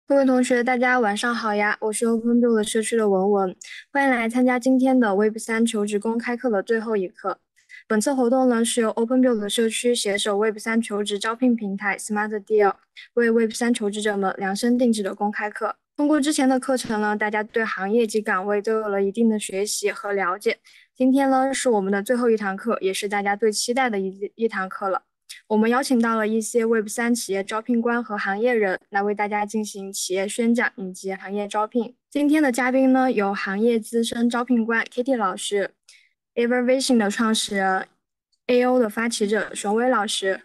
各位同学，大家晚上好呀！我是 OpenBuild 社区的文文，欢迎来参加今天的 Web3求职公开课的最后一课。本次活动呢是由 OpenBuild 社区携手 Web3求职招聘平台 SmartDeal 为 Web3求职者们量身定制的公开课。通过之前的课程呢，大家对行业及岗位都有了一定的学习和了解。今天呢是我们的最后一堂课，也是大家最期待的一堂课了。我们邀请到了一些 Web3企业招聘官和行业人来为大家进行企业宣讲以及行业招聘。今天的嘉宾呢，有行业资深招聘官 Kitty 老师，Evervision 的创始人，AO 的发起者熊伟老师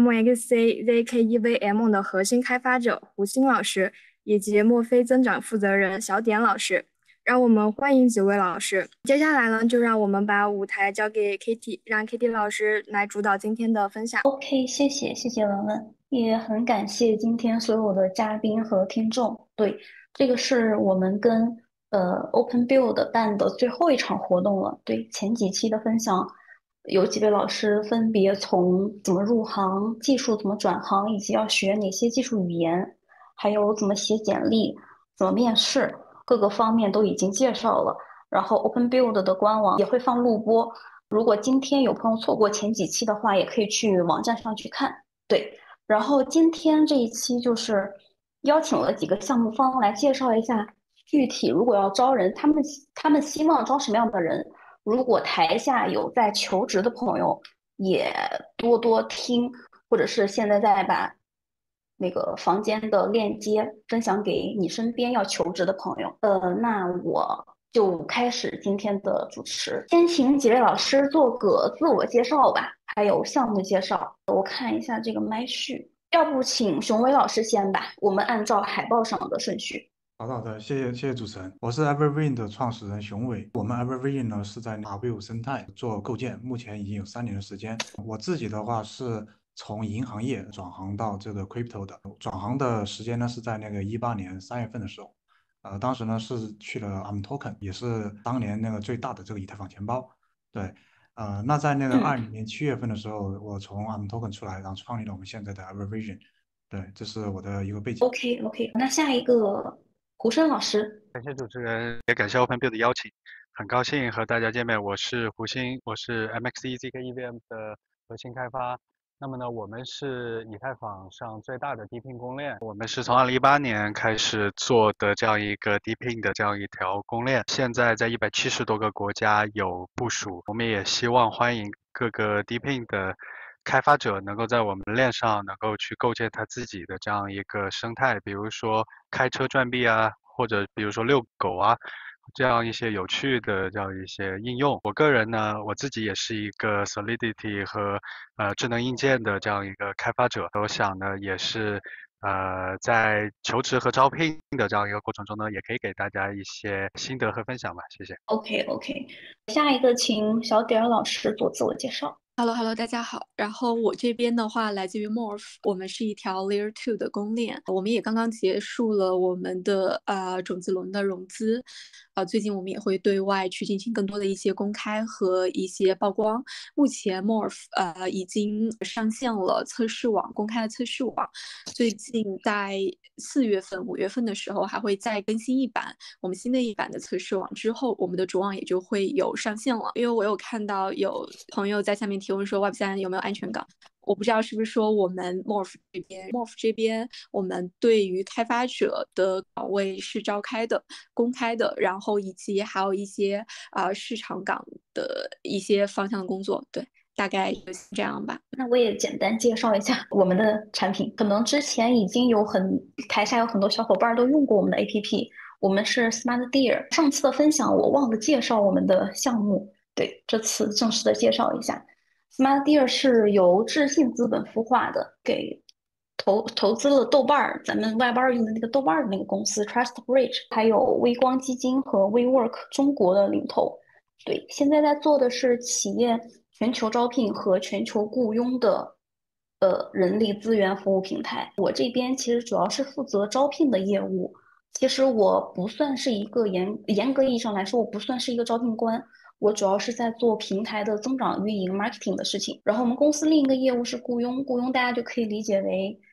，MXC ZKEVM 的核心开发者胡鑫老师，以及墨菲增长负责人小点老师。让我们欢迎几位老师。接下来呢，就让我们把舞台交给 Kitty，让 Kitty 老师来主导今天的分享。 OK，谢谢文文，也很感谢今天所有的嘉宾和听众。对，这个是我们跟Open Build 办的最后一场活动了。对，前几期的分享，有几位老师分别从怎么入行、技术怎么转行，以及要学哪些技术语言，还有怎么写简历、怎么面试，各个方面都已经介绍了。然后 Open Build 的官网也会放录播，如果今天有朋友错过前几期的话，也可以去网站上去看。对，然后今天这一期就是邀请了几个项目方来介绍一下具体如果要招人，他们希望招什么样的人。如果台下有在求职的朋友，也多多听，或者是现在再把那个房间的链接分享给你身边要求职的朋友。那我就开始今天的主持，先请几位老师做个自我介绍吧，还有项目介绍。我看一下这个麦序，要不请熊伟老师先吧，我们按照海报上的顺序。 好的，谢谢主持人，我是 Evergreen 的创始人熊伟。我们 Evergreen 呢是在 RWave 生态做构建，目前已经有3年的时间。我自己的话是从银行业转行到这个 Crypto 的，转行的时间呢是在那个18年3月份的时候，当时呢是去了 ARM Token，也是当年那个最大的这个以太坊钱包。对，那在那个嗯 20年7月份的时候，我从 ARM Token 出来，然后创立了我们现在的 Evervision。对，这是我的一个背景。 ，OK OK，那下一个胡生老师。 感谢主持人，也感谢 OpenBuild 的邀请，很高兴和大家见面。我是胡鑫，我是 MXE ZK EVM 的核心开发。那么呢，我们是以太坊上最大的 DePIN 公链，我们是从2018年开始做的这样一个 DePIN 的这样一条公链，现在在170多个国家有部署。我们也希望欢迎各个 DePIN 的开发者能够在我们链上能够去构建他自己的这样一个生态，比如说开车转币啊，或者比如说遛狗啊，这样一些有趣的这样一些应用。我个人呢，我自己也是一个 Solidity 和智能硬件的这样一个开发者。我想呢，也是在求职和招聘的这样一个过程中呢，也可以给大家一些心得和分享吧。谢谢。 OK OK，下一个请小点儿老师做自我介绍。 Hello，大家好。然后我这边的话来自于 Morph，我们是一条 Layer 2的公链，我们也刚刚结束了我们的种子轮的融资，最近我们也会对外去进行更多的一些公开和一些曝光。目前 Morph 已经上线了测试网，公开的测试网，最近在4月份、5月份的时候还会再更新一版，我们新的一版的测试网之后，我们的主网也就会有上线了。因为我有看到有朋友在下面提问说 Web3有没有安全港，我不知道是不是说我们 Morph 这边我们对于开发者的岗位是召开的、公开的，然后以及还有一些市场岗的一些方向的工作，对，大概就这样吧。 那我也简单介绍一下我们的产品，可能之前已经台下有很多小伙伴都用过我们的 APP，我们是 Smart Deer。上次的分享我忘了介绍我们的项目，对，这次正式的介绍一下。Smart Deer 是由智信资本孵化的，给投资了豆瓣儿，咱们外班用的那个豆瓣儿的那个公司 TrustBridge，还有微光基金和 WeWork 中国的领投。对，现在在做的是企业全球招聘和全球雇佣的人力资源服务平台。我这边其实主要是负责招聘的业务。其实我不算是一个严格意义上来说，我不算是一个招聘官，我主要是在做平台的增长、运营、marketing 的事情。然后我们公司另一个业务是雇佣，雇佣大家就可以理解为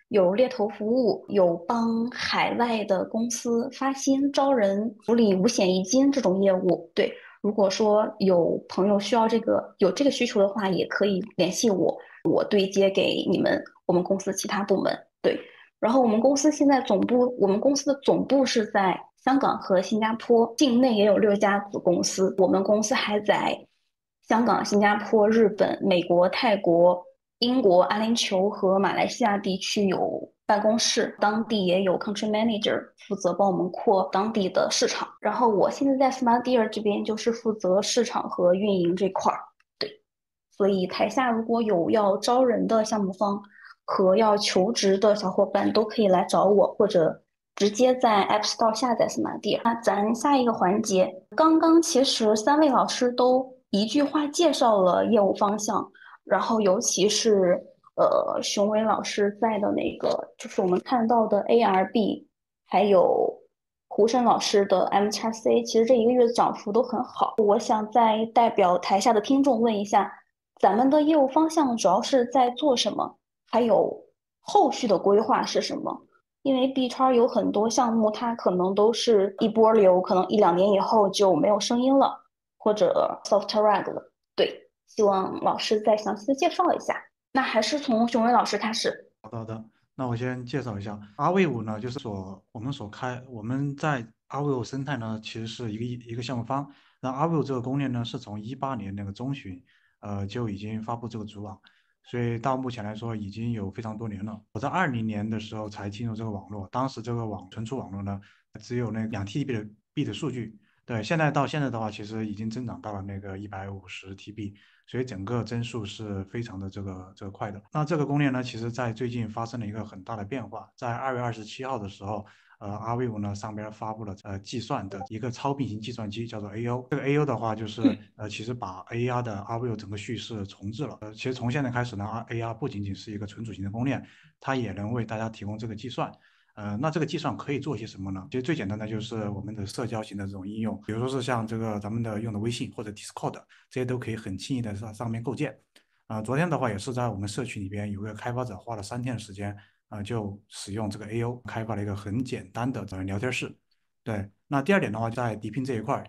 有猎头服务，有帮海外的公司发薪招人、处理五险一金这种业务。对，如果说有朋友需要有这个需求的话，也可以联系我，我对接给你们我们公司其他部门。对，然后我们公司的总部是在香港和新加坡，境内也有6家子公司。我们公司还在香港、新加坡、日本、美国、泰国、英国、阿联酋和马来西亚地区有办公室，当地也有 country manager 负责帮我们扩当地的市场。然后我现在在 Smart Deer 这边就是负责市场和运营这块儿。对，所以台下如果有要招人的项目方和要求职的小伙伴，都可以来找我，或者直接在 App Store 下载 Smart Deer。那咱下一个环节，刚刚其实3位老师都一句话介绍了业务方向，然后尤其是熊伟老师在的那个，就是我们看到的 ARB，还有胡申老师的 MXC，其实这一个月的涨幅都很好。我想再代表台下的听众问一下，咱们的业务方向主要是在做什么？还有后续的规划是什么？因为 B 圈有很多项目，它可能都是一波流，可能1、2年以后就没有声音了，或者 soft rag 了。对，希望老师再详细的介绍一下。那还是从熊伟老师开始。 好的，那我先介绍一下 Rwave 呢，就是我们在 Rwave 生态呢，其实是一个项目方。那 Rwave 这个公链呢，是从18年那个中旬，就已经发布这个主网，所以到目前来说已经有非常多年了。我在2020年的时候才进入这个网络，当时这个存储网络呢，只有那2 TB 的数据。对，到现在的话，其实已经增长到了那个150 TB，所以整个增速是非常的这个快的。那这个公链呢，其实在最近发生了一个很大的变化，在2月27号的时候，Rview 呢上边发布了计算的一个超并行计算机，叫做 AO。这个 AO 的话，就是其实把 AR 的 Rview 整个叙事重置了。其实从现在开始呢，AR 不仅仅是一个存储型的公链，它也能为大家提供这个计算。那这个计算可以做些什么呢？其实最简单的就是我们的社交型的这种应用，比如说是像这个咱们的用的微信或者 Discord，这些都可以很轻易的上面构建。昨天的话也是在我们社区里边有个开发者花了3天的时间，就使用这个 AO 开发了一个很简单的聊天室。对，那第二点的话，在迪拼这一块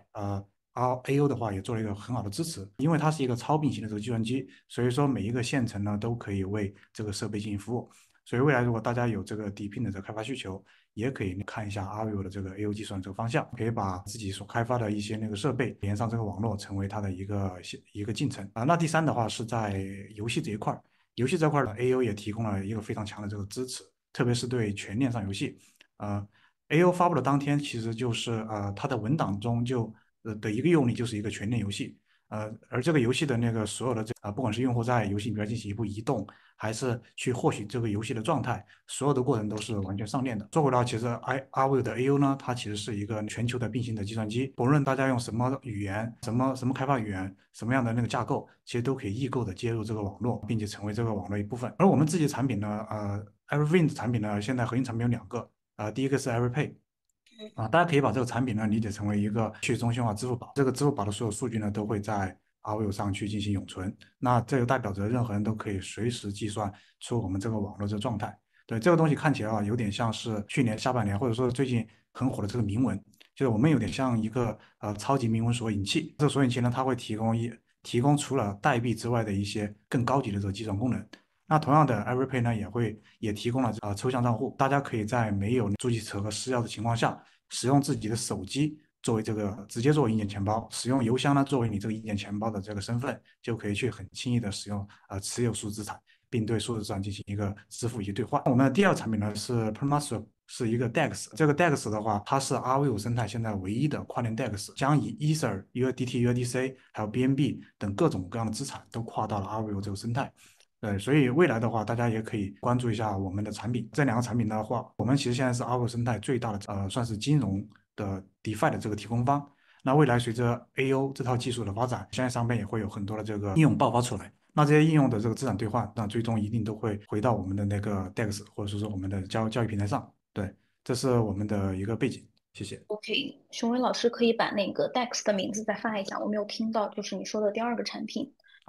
，AO 的话也做了一个很好的支持，因为它是一个超并行的这个计算机，所以说每一个线程呢都可以为这个设备进行服务。所以未来如果大家有这个 Deepin 的这个开发需求，也可以看一下 Rview 的这个 AO 计算这个方向，可以把自己所开发的一些那个设备连上这个网络，成为它的一个进程那第三的话是在游戏这一块，游戏这块呢 AO 也提供了一个非常强的这个支持，特别是对全链上游戏。AO 发布的当天，其实就是它的文档中的一个用例就是一个全链游戏。而这个游戏的那个所有的不管是用户在游戏里边进行一步移动，还是去获取这个游戏的状态，所有的过程都是完全上链的。说回到其实 Rview 的 AO 呢，它其实是一个全球的并行的计算机，不论大家用什么语言、什么开发语言、什么样的那个架构，其实都可以异构的接入这个网络，并且成为这个网络一部分。而我们自己产品呢，Everything 的产品呢，现在核心产品有2个，第一个是 Everypay。大家可以把这个产品呢理解成为一个去中心化支付宝，这个支付宝的所有数据呢都会在 Rview 上去进行永存，那这就代表着任何人都可以随时计算出我们这个网络这个状态。对，这个东西看起来有点像是去年下半年或者说最近很火的这个铭文，就是我们有点像一个超级铭文索引器。这个索引器呢，它会提供除了代币之外的一些更高级的这个计算功能。那同样的 Everypay 呢也提供了抽象账户，大家可以在没有助记词和私钥的情况下，使用自己的手机作为直接作为硬件钱包，使用邮箱呢作为你这个硬件钱包的这个身份，就可以去很轻易的使用持有数字资产，并对数字资产进行一个支付以及兑换。我们的第二产品呢是 Permaswap， 是一个 DEX。这个 DEX 的话，它是 Rview 生态现在唯一的跨链 DEX， 将以 Ether、USDT、USDC 还有 BNB 等各种各样的资产都跨到了 Rview 这个生态。对，所以未来的话，大家也可以关注一下我们的产品。这2个产品的话，我们其实现在是 Rview 生态最大的算是金融的 DeFi 的这个提供方。那未来随着 AO 这套技术的发展，现在上面也会有很多的这个应用爆发出来。那这些应用的这个资产兑换，那最终一定都会回到我们的那个 DEX 或者说我们的交易平台上。对，这是我们的一个背景。谢谢。 OK，熊伟老师可以把那个 DEX 的名字再发一下，我没有听到，就是你说的第2个产品。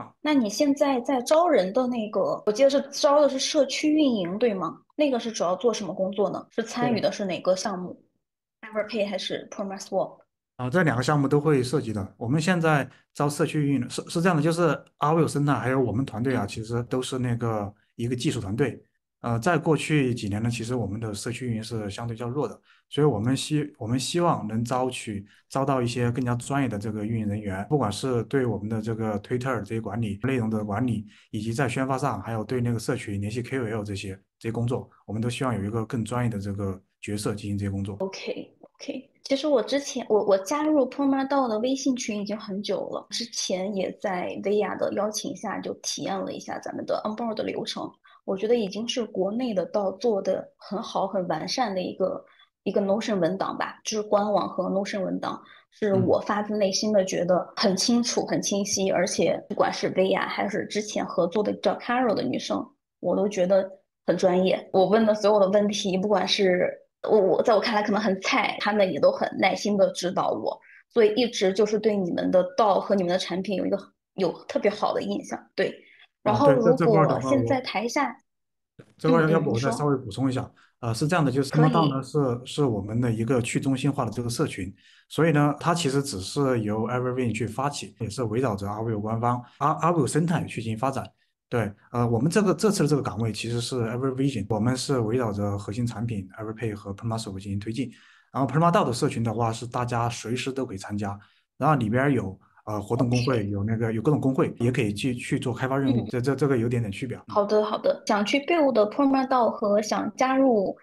那你现在在招人的那个，我记得是招的是社区运营，对吗？那个是主要做什么工作呢？是参与对。 的是哪个项目？Everpay 还是 ProMaSwap？ 这两个项目都会涉及的。我们现在招社区运营是这样的，就是 Arwell 生态还有我们团队啊， 嗯。 其实都是那个一个技术团队。在过去几年呢，其实我们的社区运营是相对较弱的，所以我们希望能招到一些更加专业的这个运营人员，不管是对我们的这个 Twitter 这些管理、内容的管理，以及在宣发上，还有对那个社群联系 KOL 这些工作，我们都希望有一个更专业的这个角色进行这些工作。 OK，其实我之前我加入 ProMaDAO 的微信群已经很久了，之前也在 Via 的邀请下就体验了一下咱们的 onboard 的流程，我觉得已经是国内的到做的很好、很完善的一个 Notion 文档吧，就是官网和 Notion 文档，是嗯。 我发自内心的觉得很清楚、很清晰，而且不管是 Via 还是之前合作的叫 Carol 的女生，我都觉得很专业。我问的所有的问题，不管是我在我看来可能很菜，他们也都很耐心的指导我，所以一直就是对你们的道和你们的产品有特别好的印象。对，然后对，这如这块儿的话， 果现在台下， 这块儿要不你说我再稍微补充一下，是这样的，就是可 PromoDAO 呢以， 是我们的一个去中心化的这个社群，所以呢，它其实只是由 Evergreen 去发起，也是围绕着 Arwell 官方Arwell 生态去进行发展。对，我们这次的这个岗位其实是 Evervision，我们是围绕着核心产品 Everpay 和 PromoSwap 进行推进。然后 PromoDAO 的社群的话是大家随时都可以参加，然后里边有活动工会， OK， 有各种工会，也可以去做开发任务， 嗯。 这个有点区别。 好的，好的。想去 build 的 ProMaDAO 和想加入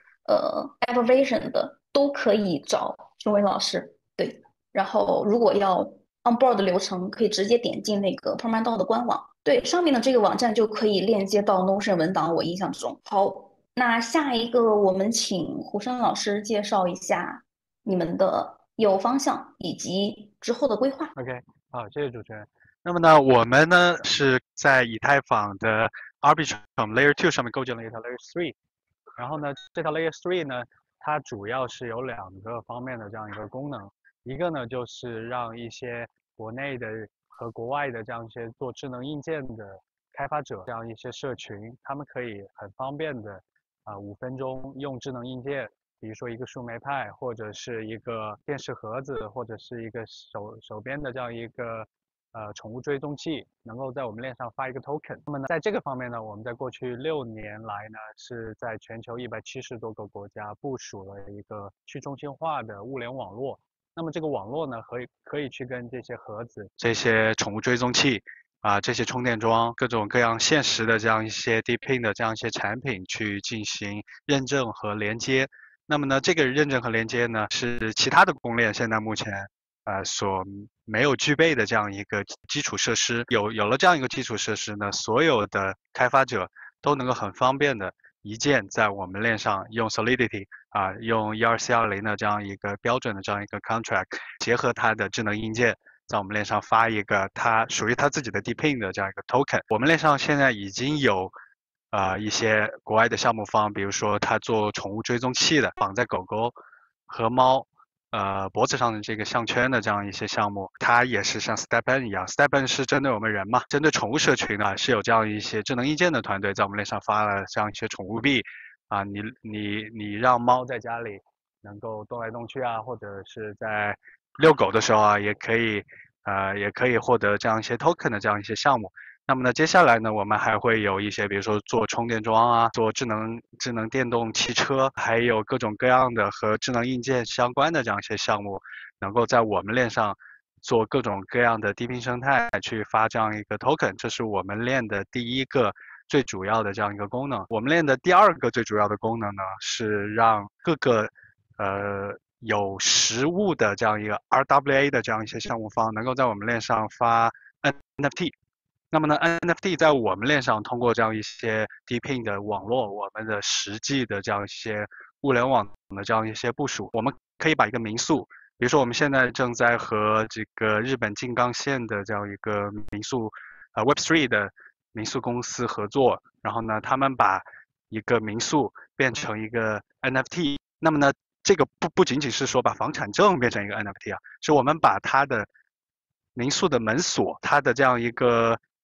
Evervision 的都可以找熊伟老师。对，然后如果要 onboard 的流程，可以直接点进那个 ProMaDAO 的官网。对，上面的这个网站就可以链接到 Notion 文档。我印象之中。好，那下一个我们请胡生老师介绍一下你们的业务方向以及之后的规划。 OK，好，谢谢主持人。那么呢，我们呢是在以太坊的 Arbitrum Layer 2上面构建了一条 Layer 3，然后呢，这条 Layer 3呢，它主要是有2个方面的这样一个功能，一个呢就是让一些国内的和国外的这样一些做智能硬件的开发者，这样一些社群，他们可以很方便的5分钟用智能硬件，比如说一个树莓派，或者是一个电视盒子，或者是一个手边的这样一个宠物追踪器，能够在我们链上发一个 token。那么呢，在这个方面呢，我们在过去6年来呢，是在全球170多个国家部署了一个去中心化的物联网络。那么这个网络呢，可以去跟这些盒子、这些宠物追踪器这些充电桩、各种各样现实的这样一些 DeepIn 的这样一些产品去进行认证和连接。那么呢，这个认证和连接呢，是其他的公链现在目前所没有具备的这样一个基础设施。有了这样一个基础设施呢，所有的开发者都能够很方便的一键在我们链上用 Solidity 用ERC20的这样一个标准的这样一个 contract， 结合它的智能硬件，在我们链上发一个它属于它自己的 DeepIn 的这样一个 token。我们链上现在已经有一些国外的项目方，比如说他做宠物追踪器的，绑在狗狗和猫脖子上的这个项圈的这样一些项目，它也是像 StepN 一样，StepN 是针对我们人嘛，针对宠物社群呢是有这样一些智能硬件的团队在我们链上发了这样一些宠物币你让猫在家里能够动来动去或者是在遛狗的时候也可以获得这样一些 token 的这样一些项目。那么呢，接下来呢，我们还会有一些，比如说做充电桩做智能电动汽车，还有各种各样的和智能硬件相关的这样一些项目，能够在我们链上做各种各样的 DeepIn 生态去发这样一个 token， 这是我们链的第一个最主要的这样一个功能。我们链的第2个最主要的功能呢，是让各个有实物的这样一个 RWA 的这样一些项目方，能够在我们链上发 NFT。那么呢 NFT 在我们链上通过这样一些 DeepIn 的网络，我们的实际的这样一些物联网的这样一些部署，我们可以把一个民宿，比如说我们现在正在和这个日本静冈县的这样一个民宿Web3 的民宿公司合作，然后呢他们把一个民宿变成一个 NFT。那么呢这个不仅仅是说把房产证变成一个 NFT是我们把它的民宿的门锁，它的这样一个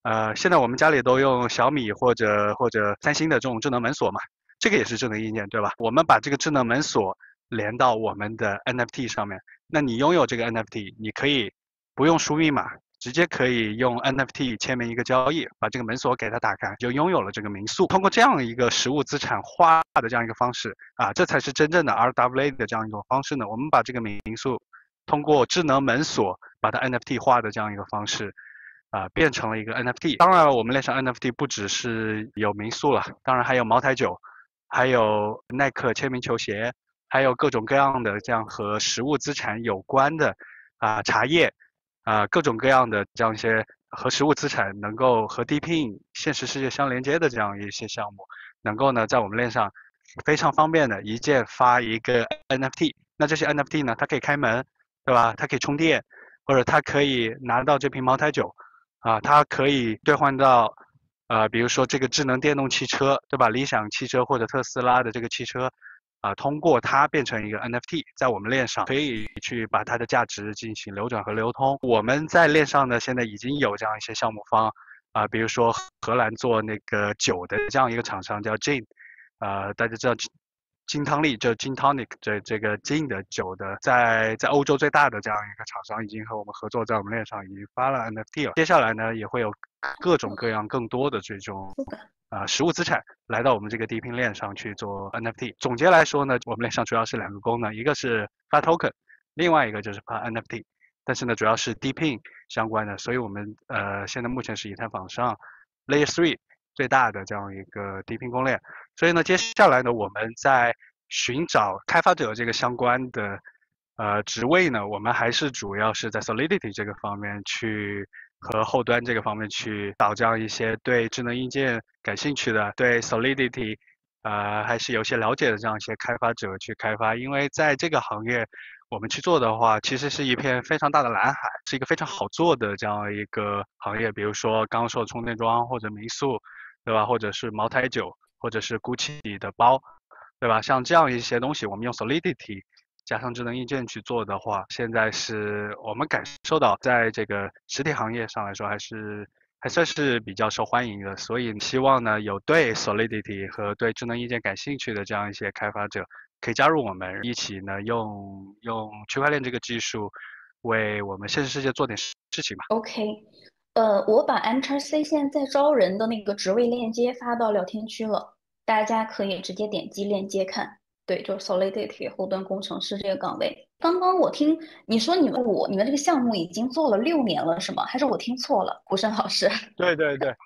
现在我们家里都用小米或者三星的这种智能门锁嘛，这个也是智能硬件，对吧？我们把这个智能门锁连到我们的 NFT 上面，那你拥有这个 NFT，你可以不用输密码，直接可以用 NFT 签名一个交易，把这个门锁给它打开，就拥有了这个民宿。通过这样一个实物资产化的这样一个方式啊，这才是真正的 RWA 的这样一种方式呢。我们把这个民宿通过智能门锁把它 NFT 化的这样一个方式。变成了一个 NFT。当然，我们链上 NFT 不只是有民宿了，当然还有茅台酒，还有耐克签名球鞋，还有各种各样的这样和实物资产有关的茶叶，各种各样的这样一些和实物资产能够和 DePIN 现实世界相连接的这样一些项目，能够呢在我们链上非常方便的一键发一个 NFT。那这些 NFT 呢，它可以开门，对吧？它可以充电，或者它可以拿到这瓶茅台酒。它可以兑换到，比如说这个智能电动汽车，对吧？理想汽车或者特斯拉的这个汽车，通过它变成一个 NFT，在我们链上可以去把它的价值进行流转和流通。我们在链上呢，现在已经有这样一些项目方，比如说荷兰做那个酒的这样一个厂商叫 Gin，大家知道。金汤力，这 Gin Tonic， 这个 Gin 的酒的，在欧洲最大的这样一个厂商已经和我们合作，在我们链上已经发了 NFT 了。接下来呢，也会有各种各样更多的这种实物资产来到我们这个 DePIN 链上去做 NFT。总结来说呢，我们链上主要是2个功能，一个是发 token， 另外一个就是发 NFT。但是呢，主要是 DePIN 相关的，所以我们现在目前是以太坊上 Layer 3最大的这样一个 DePIN 公链。所以呢，接下来呢，我们在寻找开发者这个相关的职位呢，我们还是主要是在 Solidity 这个方面去和后端这个方面去找这样一些对智能硬件感兴趣的，对 Solidity 还是有些了解的这样一些开发者去开发，因为在这个行业我们去做的话，其实是一片非常大的蓝海，是一个非常好做的这样一个行业，比如说刚刚说的充电桩或者民宿，对吧？或者是茅台酒。或者是 Gucci 的包，对吧？像这样一些东西，我们用 Solidity 加上智能硬件去做的话，现在是我们感受到在这个实体行业上来说，还算是比较受欢迎的。所以希望呢，有对 Solidity 和对智能硬件感兴趣的这样一些开发者，可以加入我们，一起呢用区块链这个技术，为我们现实世界做点事情吧。 OK，我把 MXC 现在招人的那个职位链接发到聊天区了，大家可以直接点击链接看。对，就是 Solidity 后端工程师这个岗位。刚刚我听你说你们这个项目已经做了6年了，是吗？还是我听错了？胡胜老师。 对对对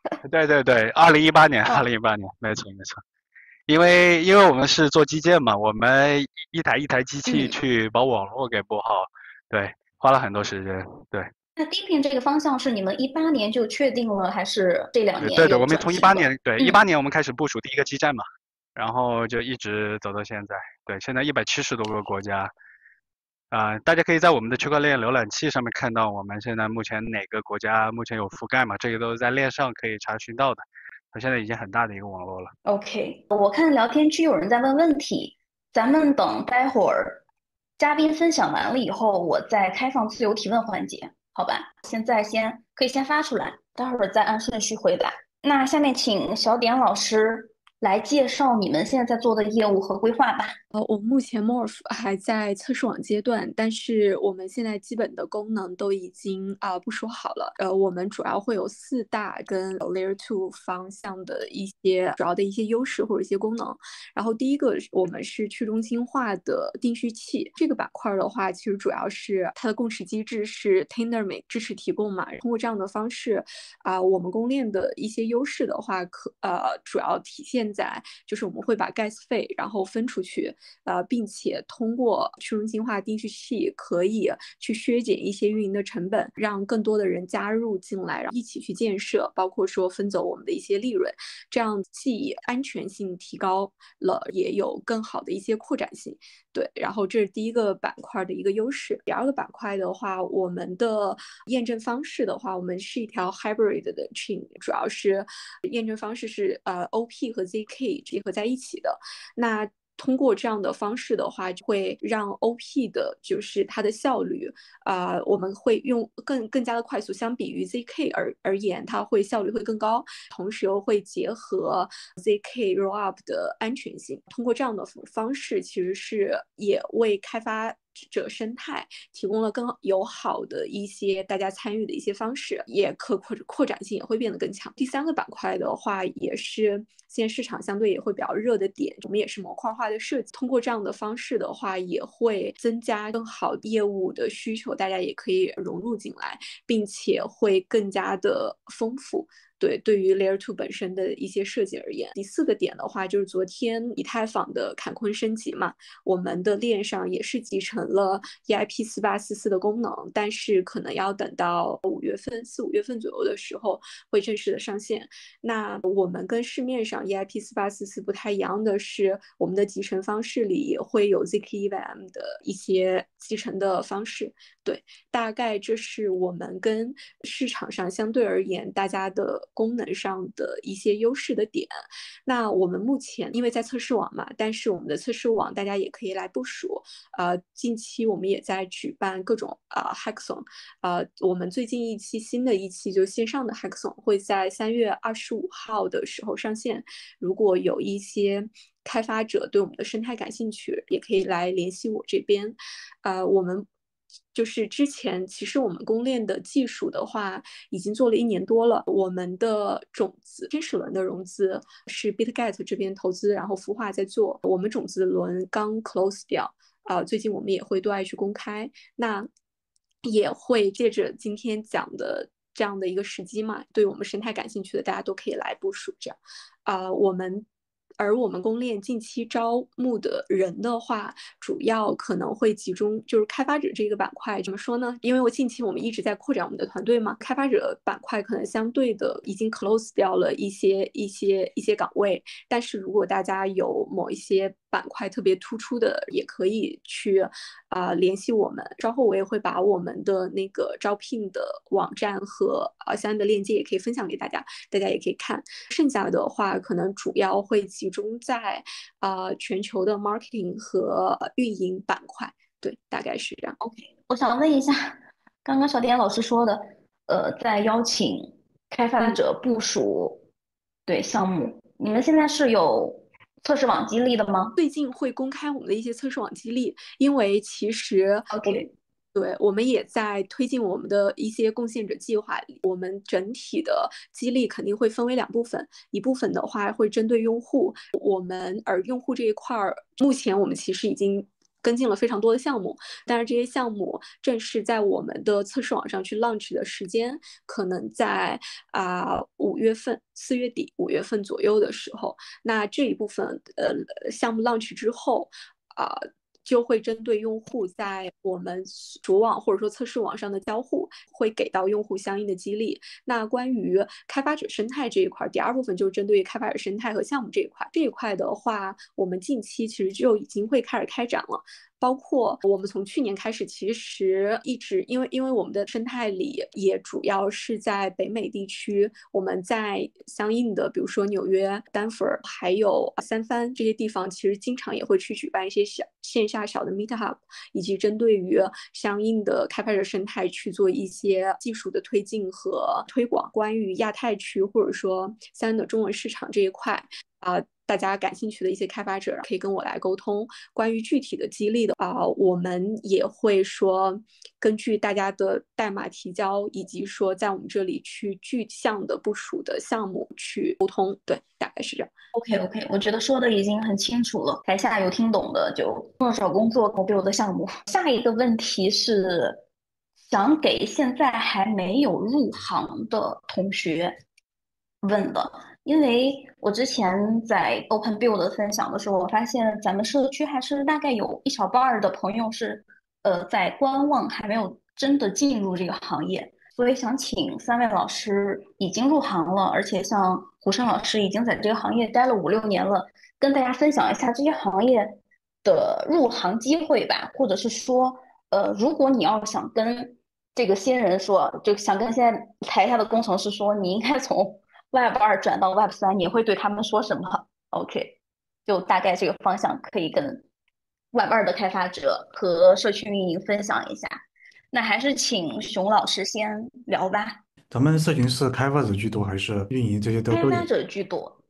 ，2018年，2018年，没错没错。因为我们是做基建嘛，我们一台一台机器去把网络给拨好，对，花了很多时间，对。 那 DePIN 这个方向是你们18年就确定了，还是这2年对，我们从18 年， 对，18年我们开始部署第一个基站嘛，然后就一直走到现在，对，现在170多个国家，大家可以在我们的区块链浏览器上面看到我们现在目前哪个国家目前有覆盖嘛，这个都是在链上可以查询到的，它现在已经很大的一个网络了。 OK，我看聊天区有人在问问题，咱们等待会儿嘉宾分享完了以后，我再开放自由提问环节，好吧？现在可以先发出来，待会儿再按顺序回答。那下面请小点老师来介绍你们现在在做的业务和规划吧。 我们目前 Morph 还在测试网阶段，但是我们现在基本的功能都已经部署好了。我们主要会有4大跟 Layer 2方向的一些主要的一些优势或者一些功能。然后第一个我们是去中心化的定序器，这个板块的话，其实主要是它的共识机制是 Tendermint 支持提供嘛。通过这样的方式我们公链的一些优势的话，主要体现在就是我们会把 gas 费然后分出去。并且通过去中心化定序器可以去削减一些运营的成本，让更多的人加入进来，然后一起去建设，包括说分走我们的一些利润，这样既安全性提高了，也有更好的一些扩展性。对，然后这是第一个板块的一个优势。第二个板块的话，我们的验证方式的话，我们是一条 hybrid 的 chain， 主要是验证方式是OP 和ZK 结合在一起的。那通过这样的方式的话，会让 OP 的就是它的效率，我们会用更加的快速，相比于 ZK 而言，它会效率会更高，同时又会结合 ZK rollup 的安全性。通过这样的方式，其实是也为开发者生态提供了更友好的一些大家参与的一些方式，也扩展性也会变得更强。第三个板块的话，也是现在市场相对也会比较热的点，我们也是模块化的设计。通过这样的方式的话，也会增加更好业务的需求，大家也可以融入进来，并且会更加的丰富。对于 Layer 2本身的一些设计而言，第四个点的话，就是昨天以太坊的坎昆升级嘛，我们的链上也是集成了 EIP4844的功能，但是可能要等到4、5月份左右的时候会正式的上线。那我们跟市面上 EIP4844不太一样的是，我们的集成方式里也会有 zkEVM 的一些集成的方式。对，大概这是我们跟市场上相对而言大家的功能上的一些优势的点。那我们目前因为在测试网嘛，但是我们的测试网大家也可以来部署。近期我们也在举办各种hackathon。我们最近新的一期就线上的 hackathon 会在3月25号的时候上线。如果有一些开发者对我们的生态感兴趣，也可以来联系我这边。我们就是之前其实我们公链的技术的话已经做了1年多了，我们的种子天使轮的融资是 BitGet 这边投资，然后孵化在做，我们种子轮刚 close 掉，最近我们也会对外去公开，那也会借着今天讲的这样的一个时机嘛，对我们生态感兴趣的大家都可以来部署这样。我们公链近期招募的人的话，主要可能会集中就是开发者这个板块。怎么说呢？因为近期我们一直在扩展我们的团队嘛，开发者板块可能相对的已经 close 掉了一些岗位。但是如果大家有某一些板块特别突出的，也可以去联系我们。稍后我也会把我们的那个招聘的网站和相应的链接也可以分享给大家，大家也可以看。剩下的话，可能主要会集中在全球的 marketing 和运营板块，对，大概是这样。 OK，我想问一下，刚刚小点老师说的，在邀请开发者部署对项目，你们现在是有测试网激励的吗？ 最近会公开我们的一些测试网激励，因为其实 OK， 对，我们也在推进我们的一些贡献者计划。我们整体的激励肯定会分为2部分，一部分的话会针对用户，而用户这一块儿，目前我们其实已经跟进了非常多的项目，但是这些项目正式在我们的测试网上去 launch 的时间，可能在5月份、4月底、5月份左右的时候。那这一部分项目 launch 之后，就会针对用户在我们主网或者说测试网上的交互，会给到用户相应的激励。那关于开发者生态这一块，第2部分就是针对开发者生态和项目这一块。这一块的话，我们近期其实就已经会开始开展了。包括我们从去年开始，其实一直因为我们的生态里也主要是在北美地区，我们在相应的比如说纽约、丹佛还有三藩这些地方，其实经常也会去举办一些线下小的 meetup， 以及针对于相应的开发者生态去做一些技术的推进和推广。关于亚太区或者说相应的中文市场这一块大家感兴趣的一些开发者可以跟我来沟通。关于具体的激励的我们也会说根据大家的代码提交，以及说在我们这里去具象的部署的项目去沟通。对，大概是这样。 OK，我觉得说的已经很清楚了，台下有听懂的就找工作，build的项目。下一个问题是，想给现在还没有入行的同学问的，因为我之前在 Open Build 分享的时候，我发现咱们社区还是大概有一小半儿的朋友是在观望，还没有真的进入这个行业。所以想请3位老师已经入行了，而且像胡生老师已经在这个行业待了5、6年了，跟大家分享一下这些行业的入行机会吧，或者是说，如果你要想跟这个新人说，就想跟现在台下的工程师说，你应该从Web2转到Web3，你会对他们说什么？OK， 就大概这个方向可以跟 Web2的开发者和社区运营分享一下。那还是请熊老师先聊吧。 咱们社群是开发者居多还是运营这些都有？ 开发者居多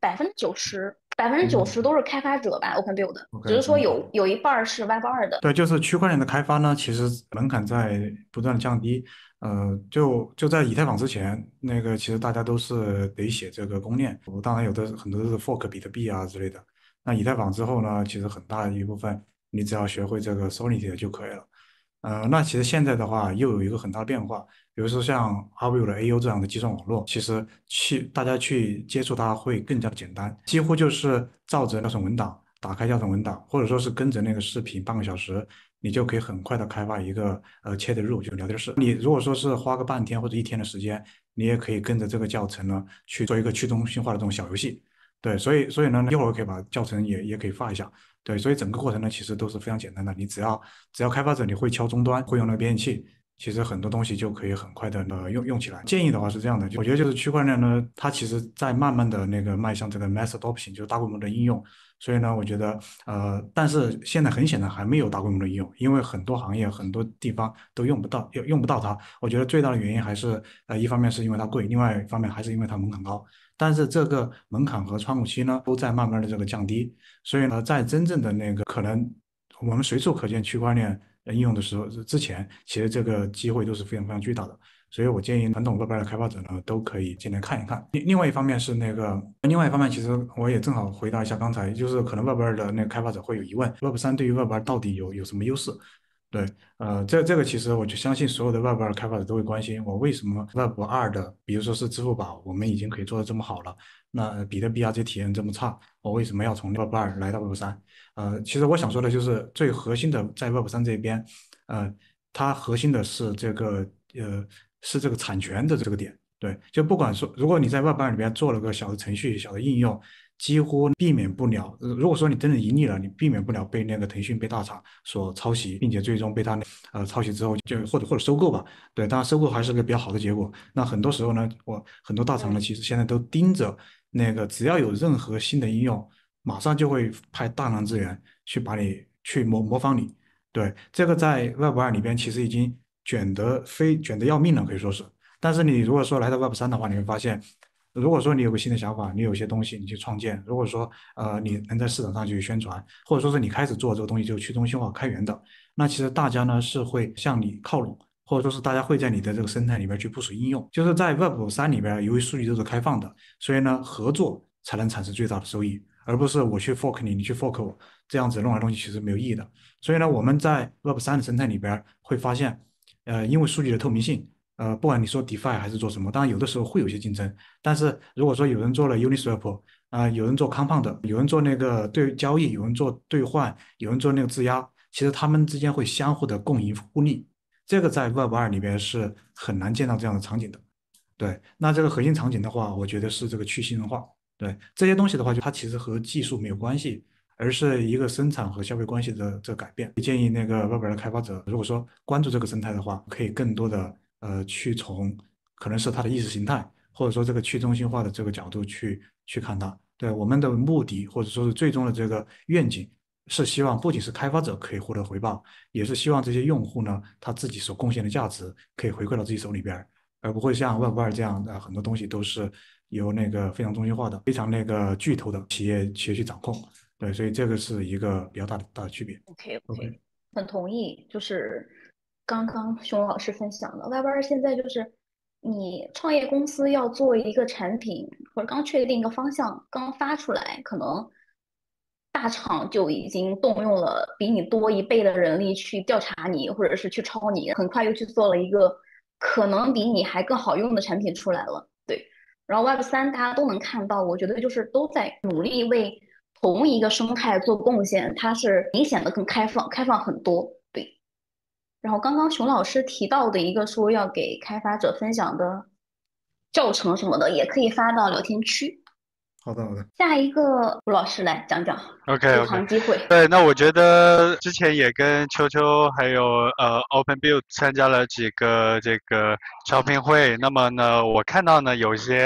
，90%都是开发者吧，Open Build，只是说有一半是 Web2的。 对，就是区块链的开发呢，其实门槛在不断的降低。就在以太坊之前，那个其实大家都是得写这个公链，当然有的很多都是 fork 比特币啊之类的。那以太坊之后呢，其实很大一部分你只要学会这个 Solidity 就可以了。那其实现在的话又有一个很大的变化，比如说像 Arvio 的 AU 这样的计算网络，其实大家去接触它会更加的简单，几乎就是照着教程文档打开教程文档，或者说是跟着那个视频半个小时，你就可以很快的开发一个chat room 就聊天室。你如果说是花个半天或者一天的时间，你也可以跟着这个教程呢去做一个去中心化的这种小游戏。对，所以呢，一会儿可以把教程也可以发一下。对，所以整个过程呢，其实都是非常简单的。你只要开发者你会敲终端，会用那个编译器，其实很多东西就可以很快的用起来。建议的话是这样的，我觉得就是区块链呢，它其实在慢慢的那个迈向这个 mass adoption，就是大规模的应用。所以呢，我觉得但是现在很显然还没有大规模的应用，因为很多行业很多地方都用不到它。我觉得最大的原因还是一方面是因为它贵，另外一方面还是因为它门槛高。但是这个门槛和窗口期呢，都在慢慢的这个降低。所以呢，在真正的那个可能我们随处可见区块链应用的时候之前，其实这个机会都是非常非常巨大的。所以我建议传统 Web2的开发者呢，都可以进来看一看。另外一方面是另外一方面，其实我也正好回答一下刚才，就是可能 Web2的那个开发者会有疑问，Web3对于 Web2 到底有什么优势？对，这个其实我就相信所有的 Web2 开发者都会关心，我为什么 Web2的，比如说是支付宝，我们已经可以做得这么好了，那比特币啊这些体验这么差，我为什么要从 Web2 来到 Web3？其实我想说的就是最核心的在 Web3这边，呃，它核心的是这个产权的这个点。对，就不管说，如果你在 Web2 里边做了个小的程序、小的应用，几乎避免不了。如果说你真的盈利了，你避免不了被那个腾讯被大厂所抄袭，并且最终被他抄袭之后就或者收购吧。对，当然收购还是个比较好的结果。那很多时候呢，很多大厂呢，其实现在都盯着那个，只要有任何新的应用，马上就会派大量资源去把你去模仿你。对，这个在 Web2 里边其实已经卷得要命了，可以说是。但是你如果说来到 Web3的话，你会发现，如果说你有个新的想法，你有些东西你去创建，如果说你能在市场上去宣传，或者说是你开始做这个东西就去中心化开源的，那其实大家呢是会向你靠拢，或者说是大家会在你的这个生态里边去部署应用。就是在 Web3里边，由于数据都是开放的，所以呢合作才能产生最大的收益，而不是我去 fork 你，你去 fork 我，这样子弄来弄去其实没有意义的。所以呢，我们在 Web3的生态里边会发现，因为数据的透明性。不管你说 DeFi 还是做什么，当然有的时候会有些竞争，但是如果说有人做了 Uniswap，有人做 Compound，有人做那个对交易，有人做兑换，有人做那个质押，其实他们之间会相互的共赢互利，这个在 Web2 里边是很难见到这样的场景的。对，那这个核心场景的话，我觉得是这个去信任化。对，这些东西的话，就它其实和技术没有关系，而是一个生产和消费关系的这个改变。建议那个 Web 的开发者，如果说关注这个生态的话，可以更多的去从可能是它的意识形态，或者说这个去中心化的这个角度去看它。对，我们的目的或者说是最终的这个愿景，是希望不仅是开发者可以获得回报，也是希望这些用户呢，他自己所贡献的价值可以回馈到自己手里边，而不会像 Web2 这样的很多东西都是由那个非常中心化的、非常那个巨头的企业去掌控。对，所以这个是一个比较大的区别。 OK， OK， 很同意，就是刚刚熊老师分享的，Web2现在就是你创业公司要做一个产品，或者刚确定一个方向，刚发出来，可能大厂就已经动用了比你多1倍的人力去调查你，或者是去抄你，很快又去做了一个可能比你还更好用的产品出来了。对，然后 Web3大家都能看到，我觉得就是都在努力为同一个生态做贡献，它是明显的更开放，开放很多。对，然后刚刚熊老师提到的一个说要给开发者分享的教程什么的，也可以发到聊天区。 好的好的。 下一个吴老师来讲讲 OK 入 OK， 行机会。 对，那我觉得之前也跟秋秋还有Open Build 参加了几个这个招聘会，那么呢，我看到呢有一些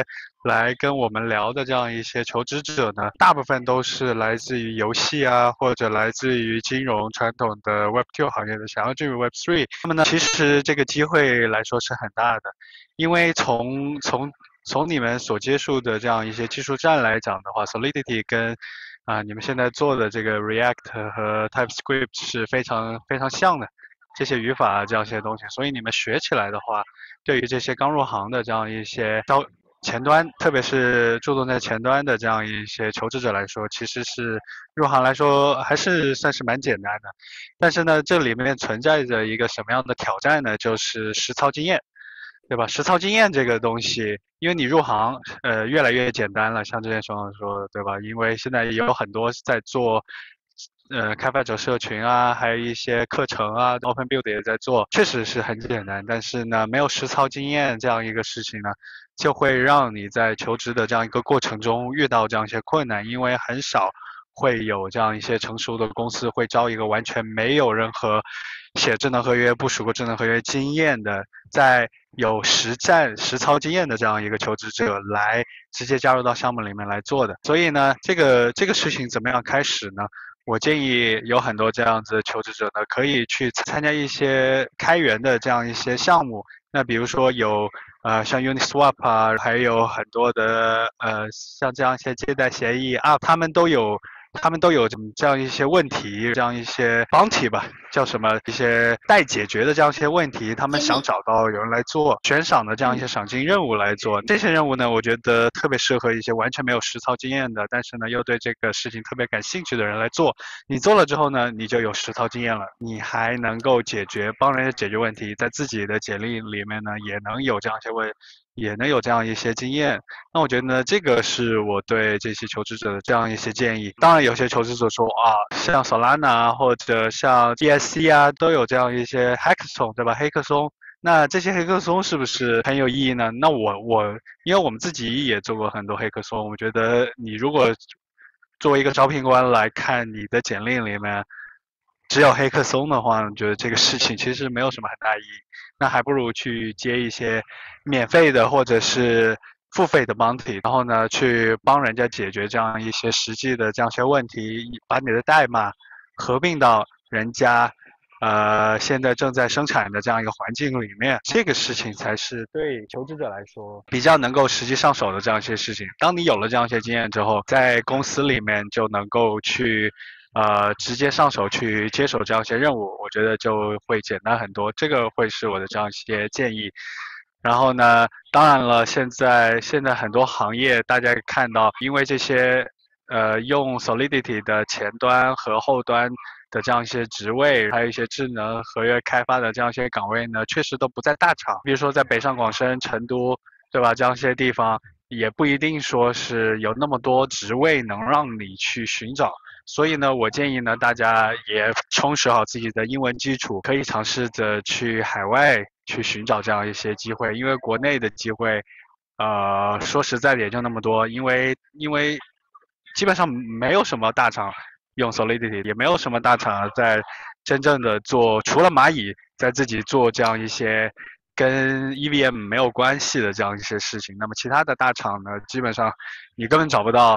来跟我们聊的这样一些求职者呢，大部分都是来自于游戏啊，或者来自于金融传统的 Web2 行业的，想要进入 Web3。那么呢，其实这个机会来说是很大的，因为从你们所接触的这样一些技术栈来讲的话，Solidity 跟你们现在做的这个 React 和 TypeScript 是非常非常像的。这些语法这样一些东西，所以你们学起来的话，对于这些刚入行的这样一些前端，特别是注重在前端的这样一些求职者来说，其实是入行来说还是算是蛮简单的。但是呢，这里面存在着一个什么样的挑战呢？就是实操经验，对吧？实操经验这个东西，因为你入行越来越简单了，像之前熊老师说的，对吧？因为现在也有很多在做开发者社群啊，还有一些课程啊，Open Build 也在做，确实是很简单。但是呢，没有实操经验这样一个事情呢，就会让你在求职的这样一个过程中遇到这样一些困难，因为很少会有这样一些成熟的公司会招一个完全没有任何写智能合约、部署过智能合约经验的，在有实操经验的这样一个求职者来直接加入到项目里面来做的。所以呢，这个事情怎么样开始呢？我建议有很多这样子的求职者呢，可以去参加一些开源的这样一些项目。那比如说有像 Uniswap 啊，还有很多的像这样一些借贷协议啊，他们都有这样一些问题，这样一些 bounty 吧，叫什么一些待解决的这样一些问题，他们想找到有人来做悬赏的这样一些赏金任务来做。这些任务呢，我觉得特别适合一些完全没有实操经验的，但是呢又对这个事情特别感兴趣的人来做。你做了之后呢，你就有实操经验了，你还能够帮人家解决问题，在自己的简历里面呢也能有这样一些经验。那我觉得呢，这个是我对这些求职者的这样一些建议。当然，有些求职者说啊，像 Solana 或者像 DSC 啊，都有这样一些 hackathon， 对吧？黑客松。那这些黑客松是不是很有意义呢？那因为我们自己也做过很多黑客松，我觉得你如果作为一个招聘官来看你的简历里面只有黑客松的话，我觉得这个事情其实没有什么很大意义。那还不如去接一些免费的或者是付费的 bounty，然后呢，去帮人家解决这样一些实际的这样一些问题，把你的代码合并到人家现在正在生产的这样一个环境里面，这个事情才是对求职者来说比较能够实际上手的这样一些事情。当你有了这样一些经验之后，在公司里面就能够去直接上手去接手这样一些任务，我觉得就会简单很多。这个会是我的这样一些建议。然后呢，当然了，现在很多行业大家看到，因为这些用 Solidity 的前端和后端的这样一些职位，还有一些智能合约开发的这样一些岗位呢，确实都不在大厂，比如说在北上广深、成都，对吧？这样一些地方也不一定说是有那么多职位能让你去寻找。所以呢，我建议呢，大家也充实好自己的英文基础，可以尝试着去海外去寻找这样一些机会，因为国内的机会，说实在的也就那么多，因为基本上没有什么大厂用 Solidity， 也没有什么大厂在真正的做，除了蚂蚁在自己做这样一些跟 EVM 没有关系的这样一些事情，那么其他的大厂呢，基本上你根本找不到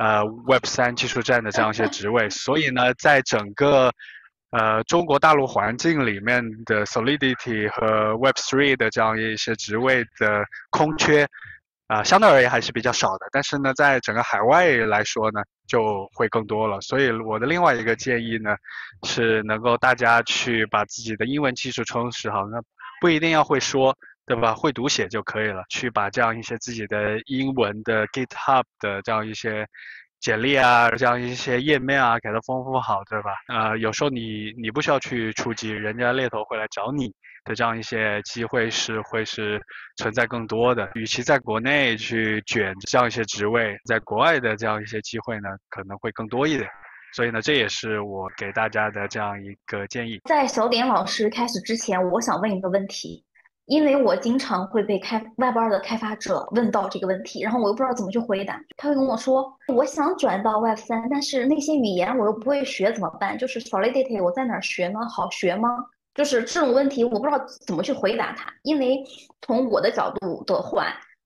Web3 技术栈的这样一些职位，所以呢，在整个中国大陆环境里面的 Solidity 和 Web3 的这样一些职位的空缺，相对而言还是比较少的。但是呢，在整个海外来说呢，就会更多了。所以我的另外一个建议呢，是能够大家去把自己的英文基础充实好，那不一定要会说。对吧？会读写就可以了，去把这样一些自己的英文的 GitHub 的这样一些简历啊，这样一些页面啊，给它丰富好，对吧？有时候你不需要去出击，人家猎头会来找你的这样一些机会会是存在更多的。与其在国内去卷这样一些职位，在国外的这样一些机会呢，可能会更多一点。所以呢，这也是我给大家的这样一个建议。 在小点老师开始之前，我想问一个问题。因为我经常会被Web2的开发者问到这个问题，然后我又不知道怎么去回答。他会跟我说，我想转到Web3，但是那些语言我又不会学，怎么办？就是 Solidity 我在哪儿学呢？好学吗？就是这种问题，我不知道怎么去回答他。因为从我的角度的话，